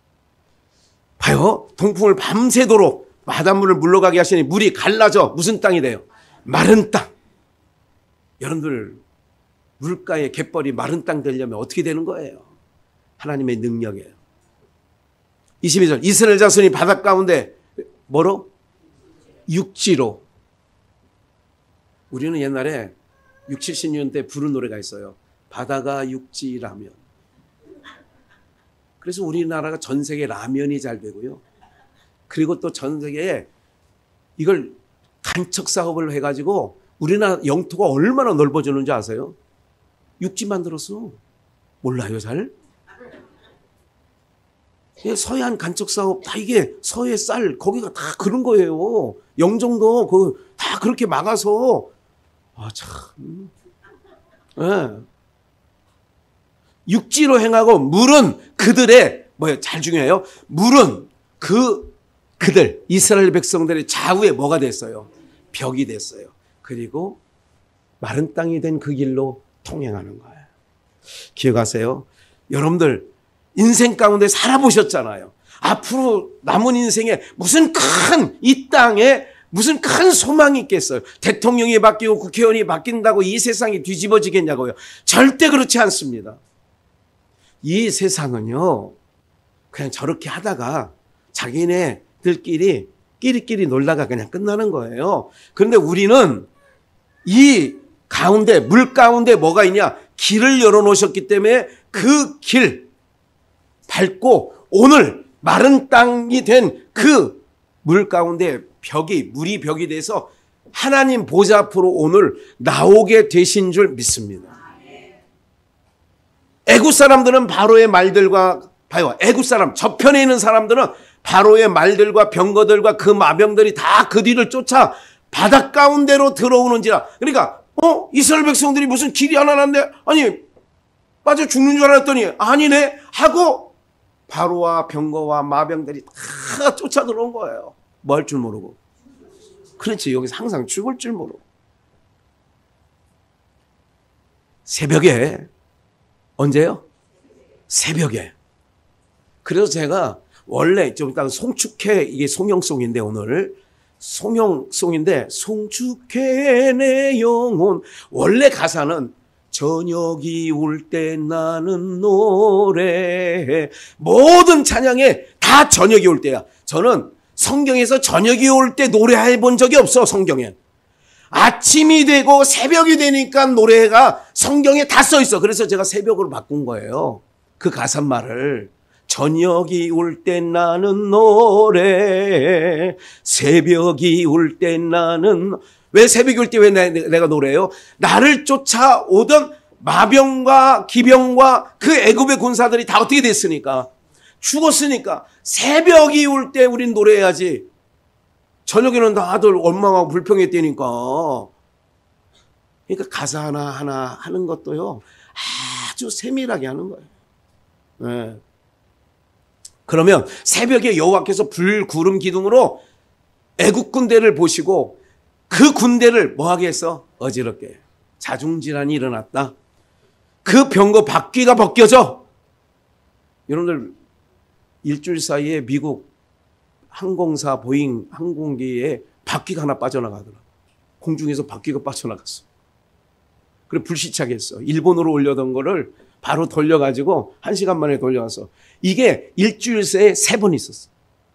봐요. 동풍을 밤새도록 바닷물을 물러가게 하시니 물이 갈라져 무슨 땅이 돼요? 마른 땅. 여러분들 물가에 갯벌이 마른 땅 되려면 어떻게 되는 거예요? 하나님의 능력이에요. 22절 이스라엘 자손이 바닷 가운데 뭐로? 육지로. 우리는 옛날에 60, 70년대 부른 노래가 있어요. 바다가 육지라면. 그래서 우리나라가 전 세계 라면이 잘 되고요. 그리고 또 전 세계에 이걸 간척 사업을 해가지고 우리나라 영토가 얼마나 넓어졌는지 아세요? 육지 만들었어. 몰라요 잘? 서해안 간척 사업 다 이게 서해 쌀 거기가 다 그런 거예요. 영종도 다 그렇게 막아서 참. 네. 육지로 행하고 물은 그들의 잘 중요해요. 물은 그들 이스라엘 백성들의 좌우에 뭐가 됐어요? 벽이 됐어요. 그리고 마른 땅이 된 그 길로 통행하는 거예요. 기억하세요? 여러분들 인생 가운데 살아보셨잖아요. 앞으로 남은 인생에 무슨 이 땅에 무슨 큰 소망이 있겠어요? 대통령이 바뀌고 국회의원이 바뀐다고 이 세상이 뒤집어지겠냐고요? 절대 그렇지 않습니다. 이 세상은요, 그냥 저렇게 하다가 자기네들끼리 끼리끼리 놀다가 그냥 끝나는 거예요. 그런데 우리는 이 가운데, 물 가운데 뭐가 있냐? 길을 열어놓으셨기 때문에 그 길 밟고 오늘 마른 땅이 된 그 물 가운데 물이 벽이 돼서 하나님 보좌 앞으로 오늘 나오게 되신 줄 믿습니다. 애굽 사람들은 바로의 말들과 봐요. 애굽 사람 저편에 있는 사람들은 바로의 말들과 병거들과 그 마병들이 다 그 뒤를 쫓아 바닷 가운데로 들어오는지라. 그러니까 이스라엘 백성들이 무슨 길이 하나 났네, 아니 빠져 죽는 줄 알았더니 아니네 하고 바로와 병거와 마병들이 다 쫓아 들어온 거예요. 뭐 할 줄 모르고. 그렇지, 여기서 항상 죽을 줄 모르고. 새벽에, 언제요? 새벽에. 그래서 제가 원래 좀 일단 송축해, 이게 송영송인데 오늘 송영송인데, 송축해 내 영혼, 원래 가사는 저녁이 올 때 나는 노래해. 모든 찬양에 다 저녁이 올 때야. 저는 성경에서 저녁이 올 때 노래해 본 적이 없어. 성경에 아침이 되고 새벽이 되니까 노래가 성경에 다 써 있어. 그래서 제가 새벽으로 바꾼 거예요, 그 가사말을. 저녁이 올 때 나는 노래해. 새벽이 올 때 나는. 왜 새벽이 올 때 왜 내가 노래해요? 나를 쫓아오던 마병과 기병과 그 애굽의 군사들이 다 어떻게 됐으니까, 죽었으니까 새벽이 올 때 우린 노래해야지. 저녁에는 다들 원망하고 불평했다니까. 그러니까 가사 하나 하는 것도요, 아주 세밀하게 하는 거예요. 네. 그러면 새벽에 여호와께서 불, 구름, 기둥으로 애국 군대를 보시고 그 군대를 뭐하게 했어? 어지럽게. 자중질환이 일어났다. 그 병거 바퀴가 벗겨져. 여러분들 일주일 사이에 미국 항공사 보잉 항공기에 바퀴가 하나 빠져나가더라. 공중에서 바퀴가 빠져나갔어. 그래 불시착 했어. 일본으로 올려던 거를 바로 돌려가지고 1시간 만에 돌려가서. 이게 일주일 새에 3번 있었어.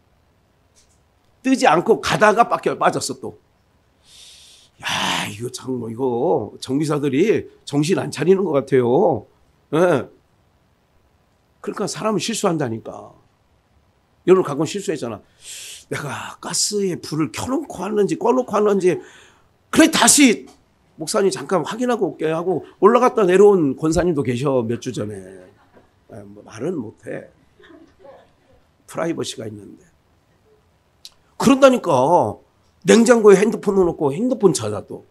뜨지 않고 가다가 빠졌어 또. 야, 이거 참, 이거 정비사들이 정신 안 차리는 것 같아요. 네. 그러니까 사람은 실수한다니까. 여러분 가끔 실수했잖아. 내가 가스에 불을 켜놓고 하는지 꺼놓고 하는지. 그래 다시 목사님 잠깐 확인하고 올게 하고 올라갔다 내려온 권사님도 계셔, 몇 주 전에. 뭐 말은 못해. 프라이버시가 있는데. 그런다니까. 냉장고에 핸드폰 넣어놓고 핸드폰 찾아 또.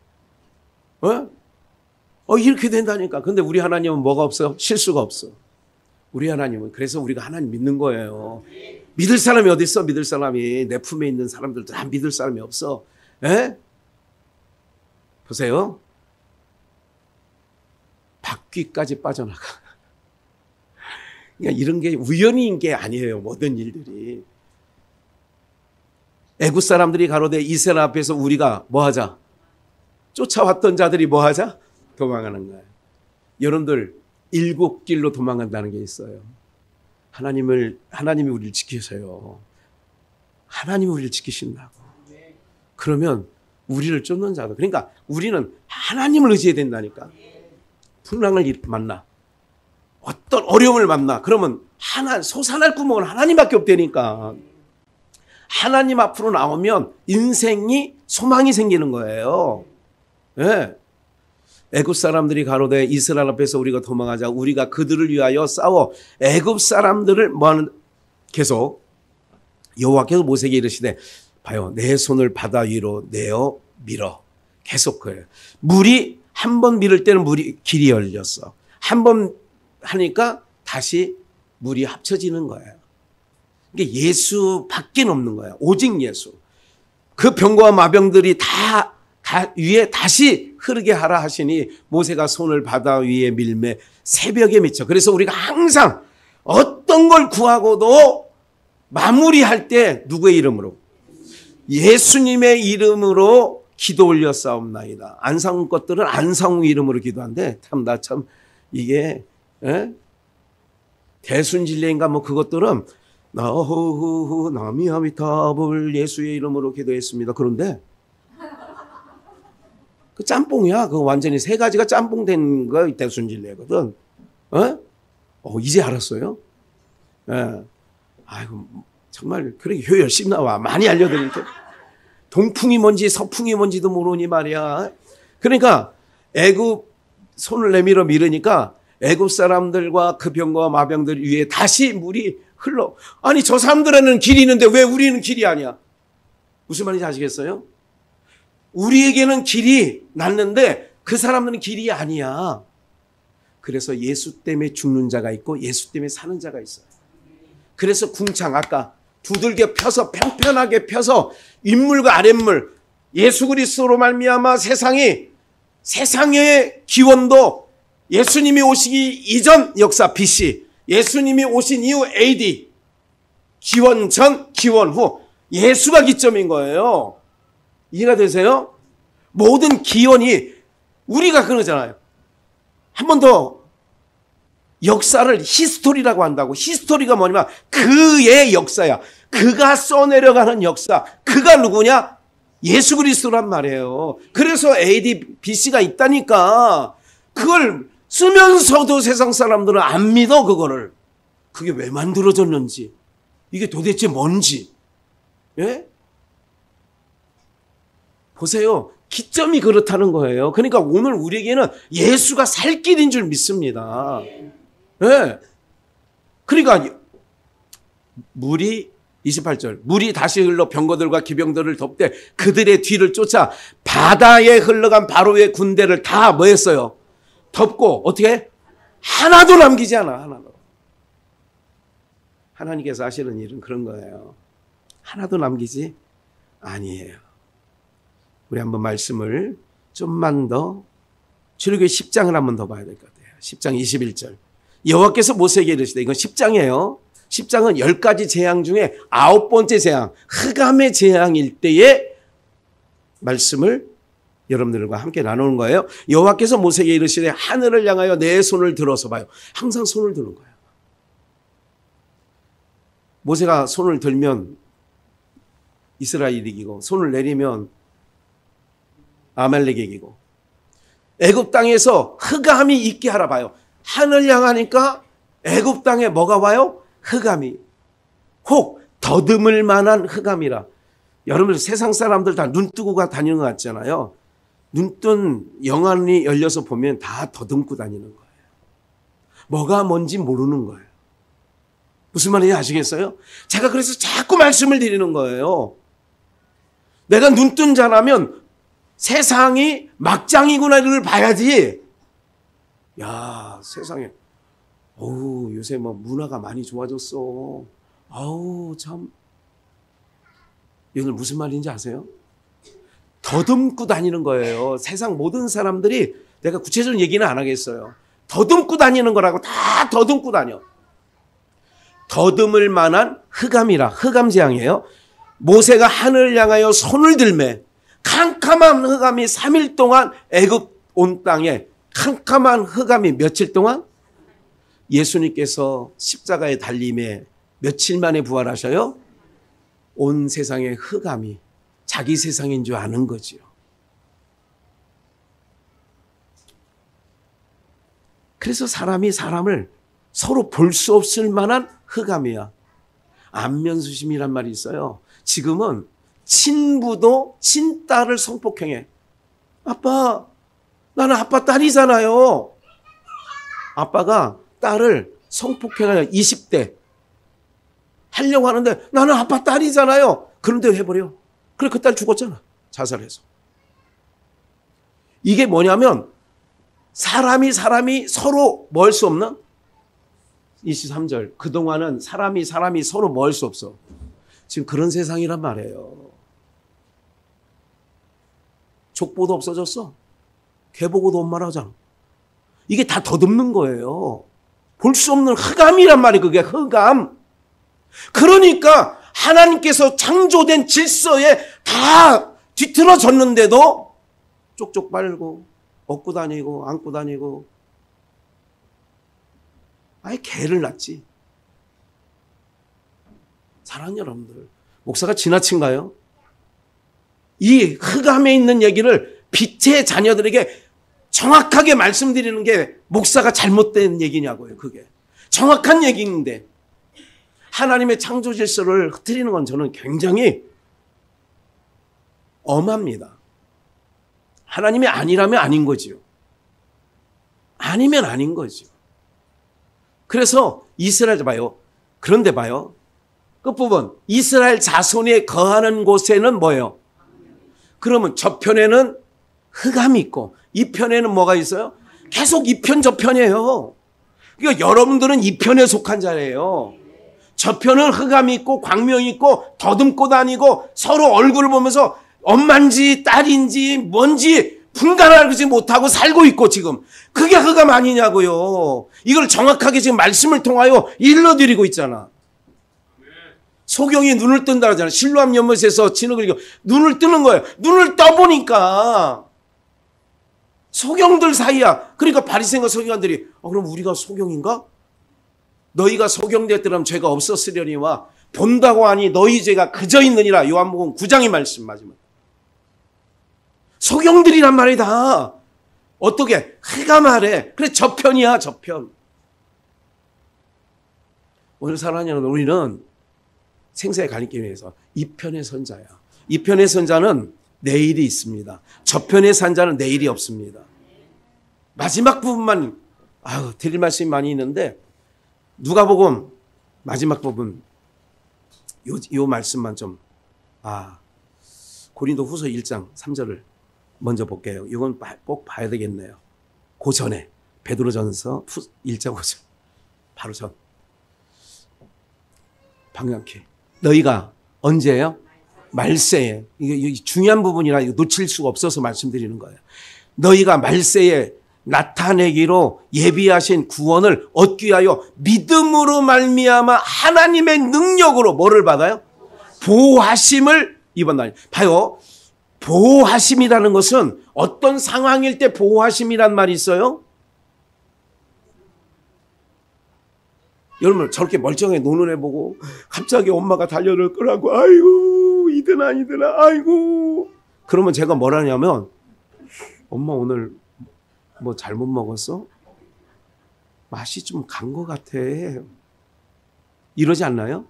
이렇게 된다니까. 근데 우리 하나님은 뭐가 없어? 실수가 없어. 우리 하나님은. 그래서 우리가 하나님 믿는 거예요. 믿을 사람이 어디 있어? 믿을 사람이. 내 품에 있는 사람들 다 믿을 사람이 없어. 에? 보세요. 바퀴까지 빠져나가. 그러니까 이런 게 우연인 게 아니에요. 모든 일들이. 애국 사람들이 가로되 이스라엘 앞에서 우리가 뭐 하자? 쫓아왔던 자들이 뭐 하자? 도망가는 거예요. 여러분들 7길로 도망간다는 게 있어요. 하나님이 우리를 지키세요. 하나님이 우리를 지키신다고. 그러면 우리를 쫓는 자도. 그러니까 우리는 하나님을 의지해야 된다니까. 풍랑을 만나. 어떤 어려움을 만나. 그러면 솟아날 구멍은 하나님밖에 없다니까. 하나님 앞으로 나오면 인생이 소망이 생기는 거예요. 네. 애굽 사람들이 가로되 이스라엘 앞에서 우리가 도망하자. 우리가 그들을 위하여 싸워 애굽 사람들을 뭐하는. 계속 여호와께서 모세에게 이르시되 봐요. 내 손을 바다 위로 내어 밀어. 계속 그래요. 물이 한 번 밀을 때는 물이 길이 열렸어. 한 번 하니까 다시 물이 합쳐지는 거예요. 이게 예수밖에 없는 거예요. 오직 예수. 그 병과 마병들이 다 위에 다시 흐르게 하라 하시니 모세가 손을 바다 위에 밀매 새벽에 미쳐. 그래서 우리가 항상 어떤 걸 구하고도 마무리할 때 누구의 이름으로? 예수님의 이름으로 기도 올려 싸움나이다. 안상훈 것들은 안상훈 이름으로 기도한데 참 이게 대순진례인가 뭐 그것들은 나호후후 나미아미타불 예수의 이름으로 기도했습니다. 그런데 그 짬뽕이야. 그 완전히 3가지가 짬뽕된 거 대순진례거든. 이제 알았어요? 예. 아이고 정말 그렇게 효 열심히 나와. 많이 알려드릴게. 동풍이 뭔지 서풍이 뭔지도 모르니 말이야. 그러니까 애굽 손을 내밀어 밀으니까 애굽 사람들과 그 병과 마병들 위에 다시 물이 흘러. 아니 저 사람들에는 길이 있는데 왜 우리는 길이 아니야? 무슨 말인지 아시겠어요? 우리에게는 길이 났는데 그 사람들은 길이 아니야. 그래서 예수 때문에 죽는 자가 있고 예수 때문에 사는 자가 있어요. 그래서 궁창 아까 두들겨 펴서 평평하게 펴서 윗물과 아랫물 예수 그리스도로 말미암아 세상의 기원도 예수님이 오시기 이전 역사 BC, 예수님이 오신 이후 AD, 기원 전, 기원 후 예수가 기점인 거예요. 이해가 되세요? 모든 기원이 우리가 그러잖아요. 한 번 더 역사를 히스토리라고 한다고. 히스토리가 뭐냐면 그의 역사야. 그가 써내려가는 역사. 그가 누구냐? 예수 그리스도란 말이에요. 그래서 AD, BC가 있다니까. 그걸 쓰면서도 세상 사람들은 안 믿어 그거를. 그게 왜 만들어졌는지. 이게 도대체 뭔지. 예? 보세요. 기점이 그렇다는 거예요. 그러니까 오늘 우리에게는 예수가 살 길인 줄 믿습니다. 예. 그러니까 물이 28절 물이 다시 흘러 병거들과 기병들을 덮되 그들의 뒤를 쫓아 바다에 흘러간 바로의 군대를 다 뭐 했어요? 덮고 어떻게? 하나도 남기지 않아. 하나도. 하나님께서 하시는 일은 그런 거예요. 하나도 남기지 아니에요. 우리 한번 말씀을 좀만 더 출애굽기 10장을 한번 더 봐야 될 것 같아요. 10장 21절. 여호와께서 모세에게 이르시되, 이건 10장이에요. 10장은 10가지 재앙 중에 9번째 재앙, 흑암의 재앙일 때의 말씀을 여러분들과 함께 나누는 거예요. 여호와께서 모세에게 이르시되 하늘을 향하여 내 손을 들어서 봐요. 항상 손을 드는 거예요. 모세가 손을 들면 이스라엘이 이기고 손을 내리면 아말렉이 이기고, 애굽 땅에서 흑암이 있게 하라 봐요. 하늘 향하니까 애굽 땅에 뭐가 와요? 흑암이. 혹 더듬을 만한 흑암이라. 여러분 세상 사람들 다 눈 뜨고 다니는 것 같잖아요. 눈 뜬 영안이 열려서 보면 다 더듬고 다니는 거예요. 뭐가 뭔지 모르는 거예요. 무슨 말인지 아시겠어요? 제가 그래서 자꾸 말씀을 드리는 거예요. 내가 눈 뜬 자라면 세상이 막장이구나를 봐야지. 야, 세상에. 어우, 요새 뭐 문화가 많이 좋아졌어. 아우, 참. 이건 무슨 말인지 아세요? 더듬고 다니는 거예요. 세상 모든 사람들이, 내가 구체적인 얘기는 안 하겠어요. 더듬고 다니는 거라고. 다 더듬고 다녀. 더듬을 만한 흑암이라. 흑암 재앙이에요. 모세가 하늘을 향하여 손을 들매 캄캄한 흑암이 3일 동안 애굽 온 땅에, 캄캄한 흑암이 며칠 동안? 예수님께서 십자가에 달림에 며칠 만에 부활하셔요? 온 세상의 흑암이 자기 세상인 줄 아는 거지요. 그래서 사람이 사람을 서로 볼 수 없을 만한 흑암이야. 안면수심이란 말이 있어요. 지금은 친부도 친딸을 성폭행해. 아빠, 나는 아빠 딸이잖아요. 아빠가 딸을 성폭행하여 20대 하려고 하는데 나는 아빠 딸이잖아요. 그런데 해버려. 그래, 그 딸 죽었잖아. 자살해서. 이게 뭐냐면 사람이 서로 뭐 할 수 없는? 23절. 그동안은 사람이 서로 뭐 할 수 없어. 지금 그런 세상이란 말이에요. 족보도 없어졌어. 개보고도 엄마라 하잖아. 이게 다 더듬는 거예요. 볼 수 없는 흑암이란 말이에요. 그게 흑암. 그러니까 하나님께서 창조된 질서에 다 뒤틀어졌는데도 쪽쪽 빨고 업고 다니고 안고 다니고. 아예 개를 낳지. 사랑하는 여러분들, 목사가 지나친가요? 이 흑암에 있는 얘기를 빛의 자녀들에게 정확하게 말씀드리는 게 목사가 잘못된 얘기냐고요. 그게 정확한 얘기인데 하나님의 창조 질서를 흐트리는 건 저는 굉장히 엄합니다. 하나님이 아니라면 아닌 거지요. 아니면 아닌 거죠. 그래서 이스라엘 봐요. 그런데 봐요. 끝부분 이스라엘 자손이 거하는 곳에는 뭐예요? 그러면 저편에는 흑암이 있고 이 편에는 뭐가 있어요? 계속 이 편 저편이에요. 그러니까 여러분들은 이 편에 속한 자예요. 저편은 흑암이 있고 광명이 있고 더듬고 다니고 서로 얼굴을 보면서 엄마인지 딸인지 뭔지 분간하지 못하고 살고 있고 지금 그게 흑암 아니냐고요. 이걸 정확하게 지금 말씀을 통하여 일러드리고 있잖아. 소경이 눈을 뜬다 하잖아. 실로암 연못에서 진흙을 이겨 눈을 뜨는 거예요. 눈을 떠보니까 소경들 사이야. 그러니까 바리새인과 서기관들이 그럼 우리가 소경인가? 너희가 소경되었더라면 죄가 없었으려니와 본다고 하니 너희 죄가 그저 있느니라. 요한복음 9장의 말씀 마지막. 소경들이란 말이 다 어떻게 흑암 아래. 그래 저편이야 저편. 오늘 사랑하는 우리는 생사의 가리기 위해서 이 편의 선자야. 이 편의 선자는 내일이 있습니다. 저편의 선자는 내일이 없습니다. 마지막 부분만 드릴 말씀이 많이 있는데 누가복음 마지막 부분 요 말씀만 좀 고린도후서 1장 3절을 먼저 볼게요. 이건 꼭 봐야 되겠네요. 그 전에 베드로전서 1장 5절 바로 전 방향키 너희가 언제예요? 말세에. 이게 중요한 부분이라 이거 놓칠 수가 없어서 말씀드리는 거예요. 너희가 말세에 나타내기로 예비하신 구원을 얻기 위하여 믿음으로 말미암아 하나님의 능력으로 뭐를 받아요? 보호하심을 입었나니. 봐요. 보호하심이라는 것은 어떤 상황일 때 보호하심이란 말이 있어요? 여러분 저렇게 멀쩡하게 노는 애 보고 갑자기 엄마가 달려들 거라고 아이고 이드나 아이고 그러면 제가 뭐라냐면 엄마 오늘 뭐 잘못 먹었어? 맛이 좀 간 것 같아. 이러지 않나요?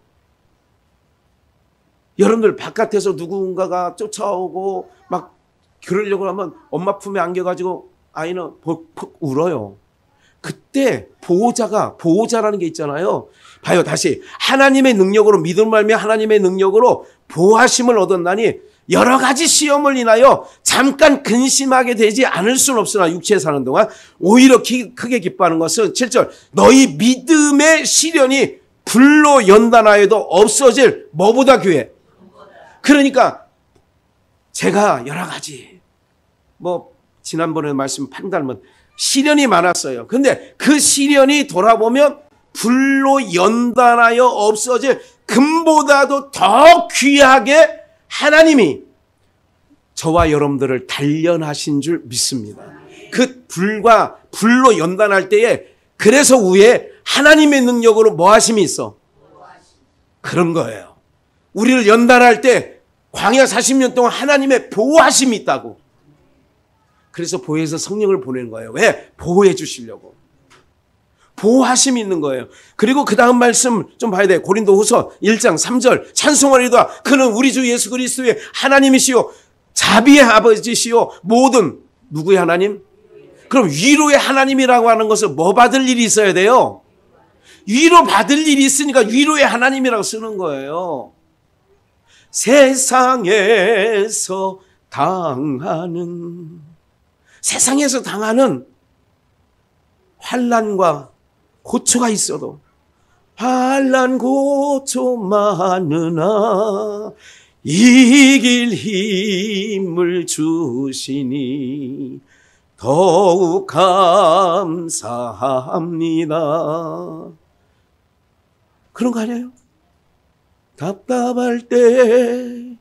여러분들 바깥에서 누군가가 쫓아오고 막 그러려고 하면 엄마 품에 안겨가지고 아이는 퍽퍽 울어요. 그때 보호자라는 게 있잖아요. 봐요 다시 하나님의 능력으로 믿음 말며 하나님의 능력으로 보호하심을 얻었나니 여러 가지 시험을 인하여 잠깐 근심하게 되지 않을 수는 없으나 육체에 사는 동안 오히려 크게 기뻐하는 것은 7절 너희 믿음의 시련이 불로 연단하여도 없어질 뭐보다 귀해. 그러니까 제가 여러 가지 지난번에 말씀 판단하면 시련이 많았어요. 근데 그 시련이 돌아보면 불로 연단하여 없어질 금보다도 더 귀하게 하나님이 저와 여러분들을 단련하신 줄 믿습니다. 그 불로 연단할 때에 그래서 위에 하나님의 능력으로 뭐 하심이 있어? 그런 거예요. 우리를 연단할 때 광야 40년 동안 하나님의 보호하심이 있다고. 그래서 보혜에서 성령을 보내는 거예요. 왜? 보호해 주시려고. 보호하심이 있는 거예요. 그리고 그 다음 말씀 좀 봐야 돼요. 고린도후서 1장 3절 찬송하리로다. 그는 우리 주 예수 그리스도의 하나님이시요 자비의 아버지시요 모든 누구의 하나님? 그럼 위로의 하나님이라고 하는 것은 뭐 받을 일이 있어야 돼요? 위로 받을 일이 있으니까 위로의 하나님이라고 쓰는 거예요. 세상에서 당하는 환난과 고초가 있어도 환난 고초 많으나 이길 힘을 주시니 더욱 감사합니다. 그런 거 아니에요? 답답할 때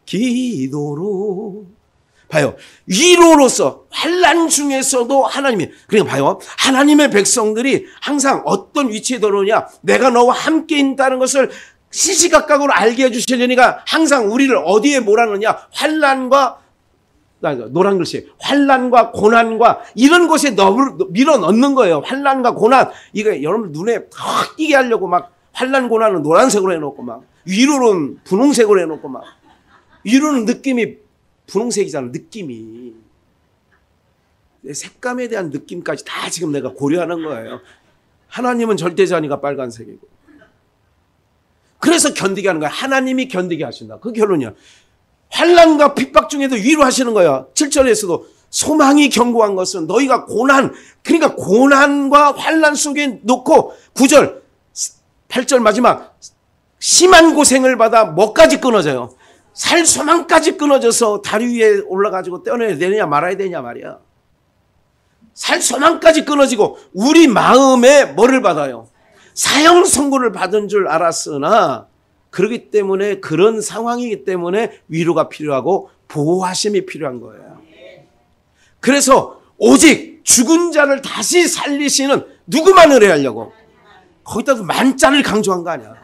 기도로 봐요. 위로로서 환난 중에서도 하나님이 그러니까 봐요. 하나님의 백성들이 항상 어떤 위치에 들어오냐 내가 너와 함께 있다는 것을 시시각각으로 알게 해주시려니까 항상 우리를 어디에 몰아넣느냐 환난과 노란 글씨 환난과 고난과 이런 곳에 밀어 넣는 거예요. 환난과 고난 이거 여러분 눈에 확 띄게 하려고 막 환난 고난은 노란색으로 해놓고 막 위로는 분홍색으로 해놓고 막 위로는 느낌이 분홍색이잖아. 느낌이 색감에 대한 느낌까지 다 지금 내가 고려하는 거예요. 하나님은 절대자니까 빨간색이고. 그래서 견디게 하는 거야. 하나님이 견디게 하신다. 그 결론이야. 환난과 핍박 중에도 위로하시는 거야. 7절에서도 소망이 견고한 것은 너희가 고난, 그러니까 고난과 환난 속에 놓고 9절, 8절 마지막 심한 고생을 받아 뭐까지 끊어져요? 살 소망까지 끊어져서 다리 위에 올라가지고 떼어내야 되느냐 말아야 되냐 말이야. 살 소망까지 끊어지고 우리 마음에 뭐를 받아요? 사형 선고를 받은 줄 알았으나 그렇기 때문에 그런 상황이기 때문에 위로가 필요하고 보호하심이 필요한 거예요. 그래서 오직 죽은 자를 다시 살리시는 누구만 의뢰하려고? 거기다도 만자를 강조한 거 아니야.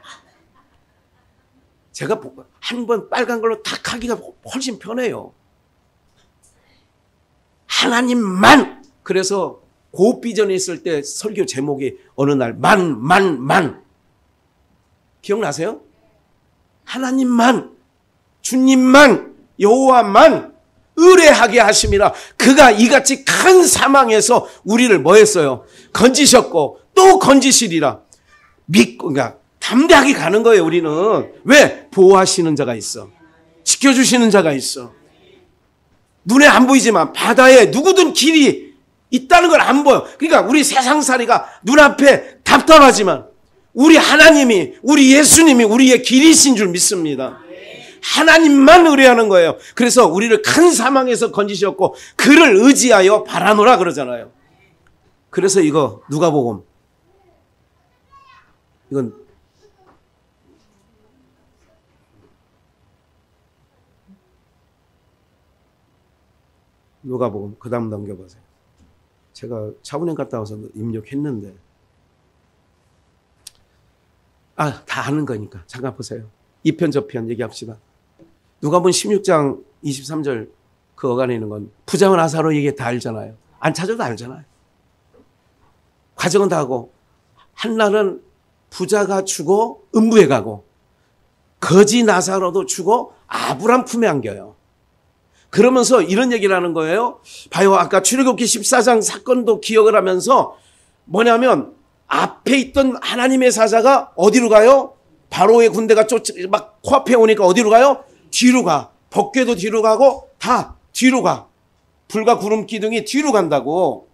제가 한 번 빨간 걸로 탁 하기가 훨씬 편해요. 하나님만. 그래서 고비전에 있을 때 설교 제목이 어느 날 만 기억나세요? 하나님만, 주님만, 여호와만 의뢰하게 하심이라. 그가 이같이 큰 사망에서 우리를 뭐 했어요? 건지셨고 또 건지시리라. 믿고, 그러니까 담대하게 가는 거예요. 우리는. 왜? 보호하시는 자가 있어. 지켜주시는 자가 있어. 눈에 안 보이지만 바다에 누구든 길이 있다는 걸 안 보여. 그러니까 우리 세상살이가 눈앞에 답답하지만 우리 하나님이, 우리 예수님이 우리의 길이신 줄 믿습니다. 하나님만 의뢰하는 거예요. 그래서 우리를 큰 사망에서 건지셨고 그를 의지하여 바라노라 그러잖아요. 그래서 이거 누가복음, 이건 누가복음 그 다음 넘겨보세요. 제가 차은행 갔다 와서 입력했는데 다 아는 거니까 잠깐 보세요. 2편 저편 얘기합시다. 누가복음 16장 23절 그 어간에 있는 건 부자와 나사로 얘기 다 알잖아요. 안 찾아도 알잖아요. 과정은 다 하고 한날은 부자가 죽어 음부에 가고 거지 나사로도 죽어 아브람 품에 안겨요. 그러면서 이런 얘기를 하는 거예요. 봐요. 아까 출애굽기 14장 사건도 기억을 하면서 뭐냐면 앞에 있던 하나님의 사자가 어디로 가요? 바로의 군대가 막 코앞에 오니까 어디로 가요? 뒤로 가. 법궤도 뒤로 가고 다 뒤로 가. 불과 구름 기둥이 뒤로 간다고.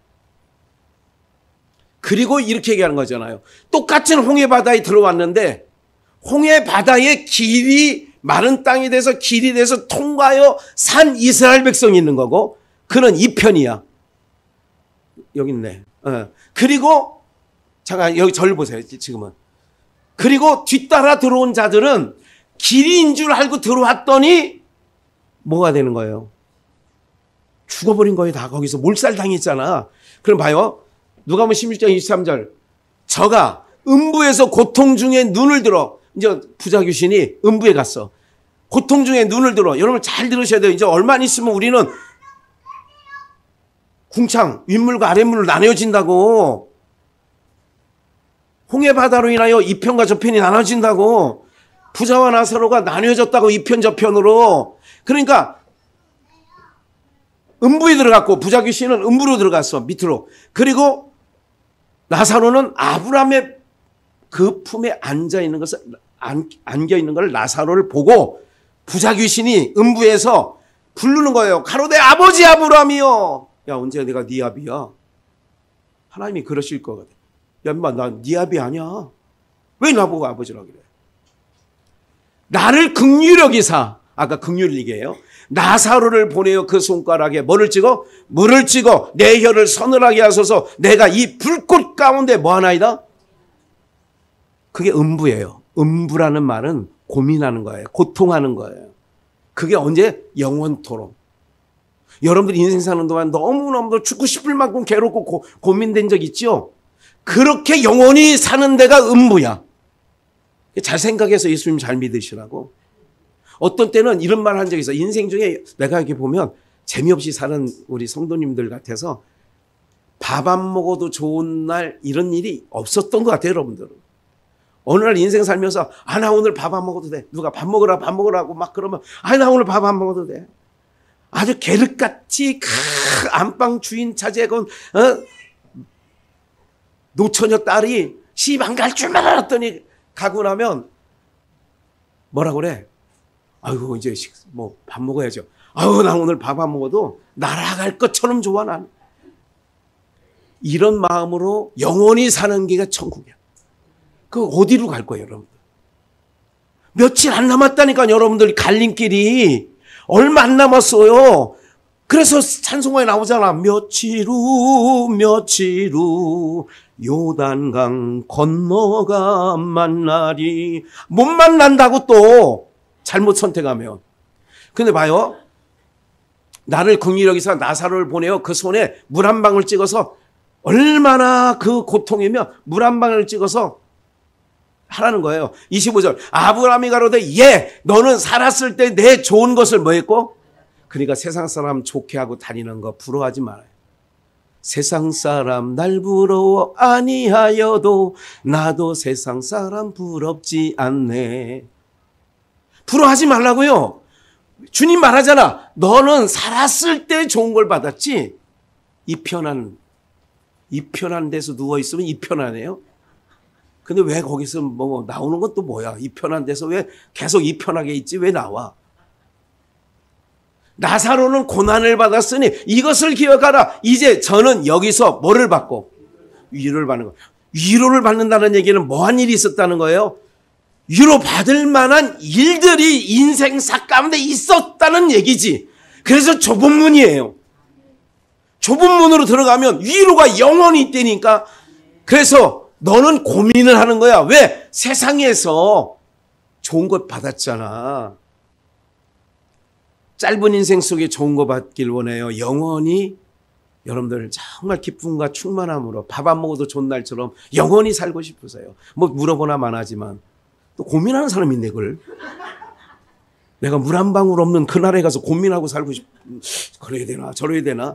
그리고 이렇게 얘기하는 거잖아요. 똑같은 홍해 바다에 들어왔는데 홍해 바다의 길이 마른 땅이 돼서 길이 돼서 통과하여 산 이스라엘 백성이 있는 거고 그는 2편이야. 여기 있네. 그리고 잠깐 여기 절 보세요. 지금은. 그리고 뒤따라 들어온 자들은 길인 줄 알고 들어왔더니 뭐가 되는 거예요? 죽어버린 거예요. 다 거기서 몰살당했잖아. 그럼 봐요. 누가복음 16장 23절. 저가 음부에서 고통 중에 눈을 들어. 이제 부자 귀신이 음부에 갔어. 고통 중에 눈을 들어. 여러분 잘 들으셔야 돼요. 이제 얼마 안 있으면 우리는 궁창 윗물과 아랫물로 나뉘어진다고. 홍해 바다로 인하여 이 편과 저 편이 나눠진다고. 부자와 나사로가 나뉘어졌다고 이 편 저 편으로. 그러니까 음부에 들어갔고 부자 귀신은 음부로 들어갔어. 밑으로. 그리고 나사로는 아브라함의 그 품에 앉아 있는 것을 안겨 있는 걸 나사로를 보고 부자 귀신이 음부에서 부르는 거예요. 가로되 아버지 아브라함이요. 야 언제 내가 네 아비야? 하나님이 그러실 거거든. 야 인마 나 네 아비 아니야. 왜 나보고 아버지라고 그래? 나를 긍휼히 여기사. 아까 긍휼히 얘기해요. 나사로를 보내어 그 손가락에 뭐를 찍어? 물을 찍어 내 혀를 서늘하게 하소서. 내가 이 불꽃 가운데 뭐하나이다? 그게 음부예요. 음부라는 말은 고민하는 거예요. 고통하는 거예요. 그게 언제? 영원토록. 여러분들 인생 사는 동안 너무너무 죽고 싶을 만큼 괴롭고 고민된 적 있죠? 그렇게 영원히 사는 데가 음부야. 잘 생각해서 예수님 잘 믿으시라고. 어떤 때는 이런 말 한 적이 있어. 인생 중에 내가 이렇게 보면 재미없이 사는 우리 성도님들 같아서 밥 안 먹어도 좋은 날 이런 일이 없었던 것 같아요. 여러분들은. 어느 날 인생 살면서 나 오늘 밥 안 먹어도 돼. 누가 밥 먹으라고 막 그러면 나 오늘 밥 안 먹어도 돼. 아주 계륵같이 안방 주인 차지하건 노처녀 딸이 시집 안 갈 줄만 알았더니 가고 나면 뭐라 그래? 아이고 이제 뭐 밥 먹어야죠. 아유 나 오늘 밥 안 먹어도 날아갈 것처럼 좋아 나는. 이런 마음으로 영원히 사는 게가 천국이야. 그 어디로 갈 거예요 여러분들? 며칠 안 남았다니까 여러분들. 갈림길이 얼마 안 남았어요. 그래서 찬송가에 나오잖아. 며칠 후 요단강 건너가 만나리. 못 만난다고 또 잘못 선택하면. 근데 봐요. 나를 긍휼히 여기서 나사로를 보내어 그 손에 물 한 방울 찍어서 얼마나 그 고통이면 물 한 방울 찍어서 하라는 거예요. 25절. 아브라함이 가로되 예 너는 살았을 때 내 좋은 것을 뭐 했고? 그러니까 세상 사람 좋게 하고 다니는 거 부러워하지 말아요. 세상 사람 날 부러워 아니하여도 나도 세상 사람 부럽지 않네. 부러워하지 말라고요. 주님 말하잖아. 너는 살았을 때 좋은 걸 받았지. 이 편한 데서 누워있으면 이 편하네요. 근데 왜 거기서 뭐 나오는 건 또 뭐야? 이 편한 데서 왜 계속 이 편하게 있지? 왜 나와? 나사로는 고난을 받았으니 이것을 기억하라. 이제 저는 여기서 뭐를 받고? 위로를 받는 거예요. 위로를 받는다는 얘기는 뭐한 일이 있었다는 거예요? 위로 받을 만한 일들이 인생사 가운데 있었다는 얘기지. 그래서 좁은 문이에요. 좁은 문으로 들어가면 위로가 영원히 있다니까. 그래서 너는 고민을 하는 거야. 왜? 세상에서 좋은 것 받았잖아. 짧은 인생 속에 좋은 거 받길 원해요. 영원히 여러분들 정말 기쁨과 충만함으로 밥 안 먹어도 좋은 날처럼 영원히 살고 싶으세요. 뭐 물어보나 마나지만 또 고민하는 사람이 있네 그걸. 내가 물 한 방울 없는 그날에 가서 고민하고 살고 싶. 그래야 되나 저래야 되나.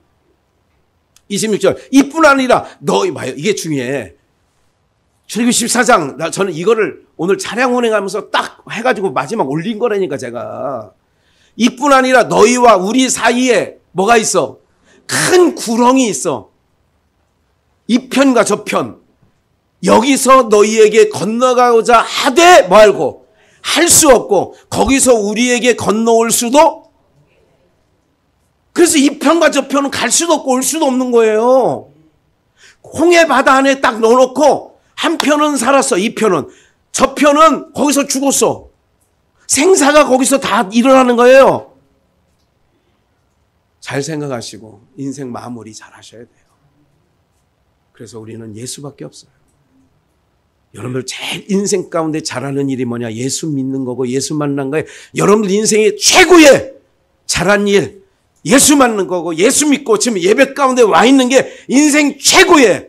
26절. 이뿐 아니라 너희 봐요. 이게 중요해. 출애굽기 14장. 저는 이거를 오늘 차량 운행하면서 딱 해가지고 마지막 올린 거라니까 제가. 이뿐 아니라 너희와 우리 사이에 뭐가 있어? 큰 구렁이 있어. 이 편과 저 편. 여기서 너희에게 건너가고자 하되 뭐 알고? 할 수 없고 거기서 우리에게 건너올 수도. 그래서 이 편과 저 편은 갈 수도 없고 올 수도 없는 거예요. 홍해 바다 안에 딱 넣어놓고 한 편은 살았어. 이 편은. 저 편은 거기서 죽었어. 생사가 거기서 다 일어나는 거예요. 잘 생각하시고 인생 마무리 잘 하셔야 돼요. 그래서 우리는 예수밖에 없어요. 여러분들 제일 인생 가운데 잘하는 일이 뭐냐? 예수 믿는 거고 예수 만난 거예요. 여러분들 인생의 최고의 잘한 일 예수 만난 거고 예수 믿고 지금 예배 가운데 와 있는 게 인생 최고의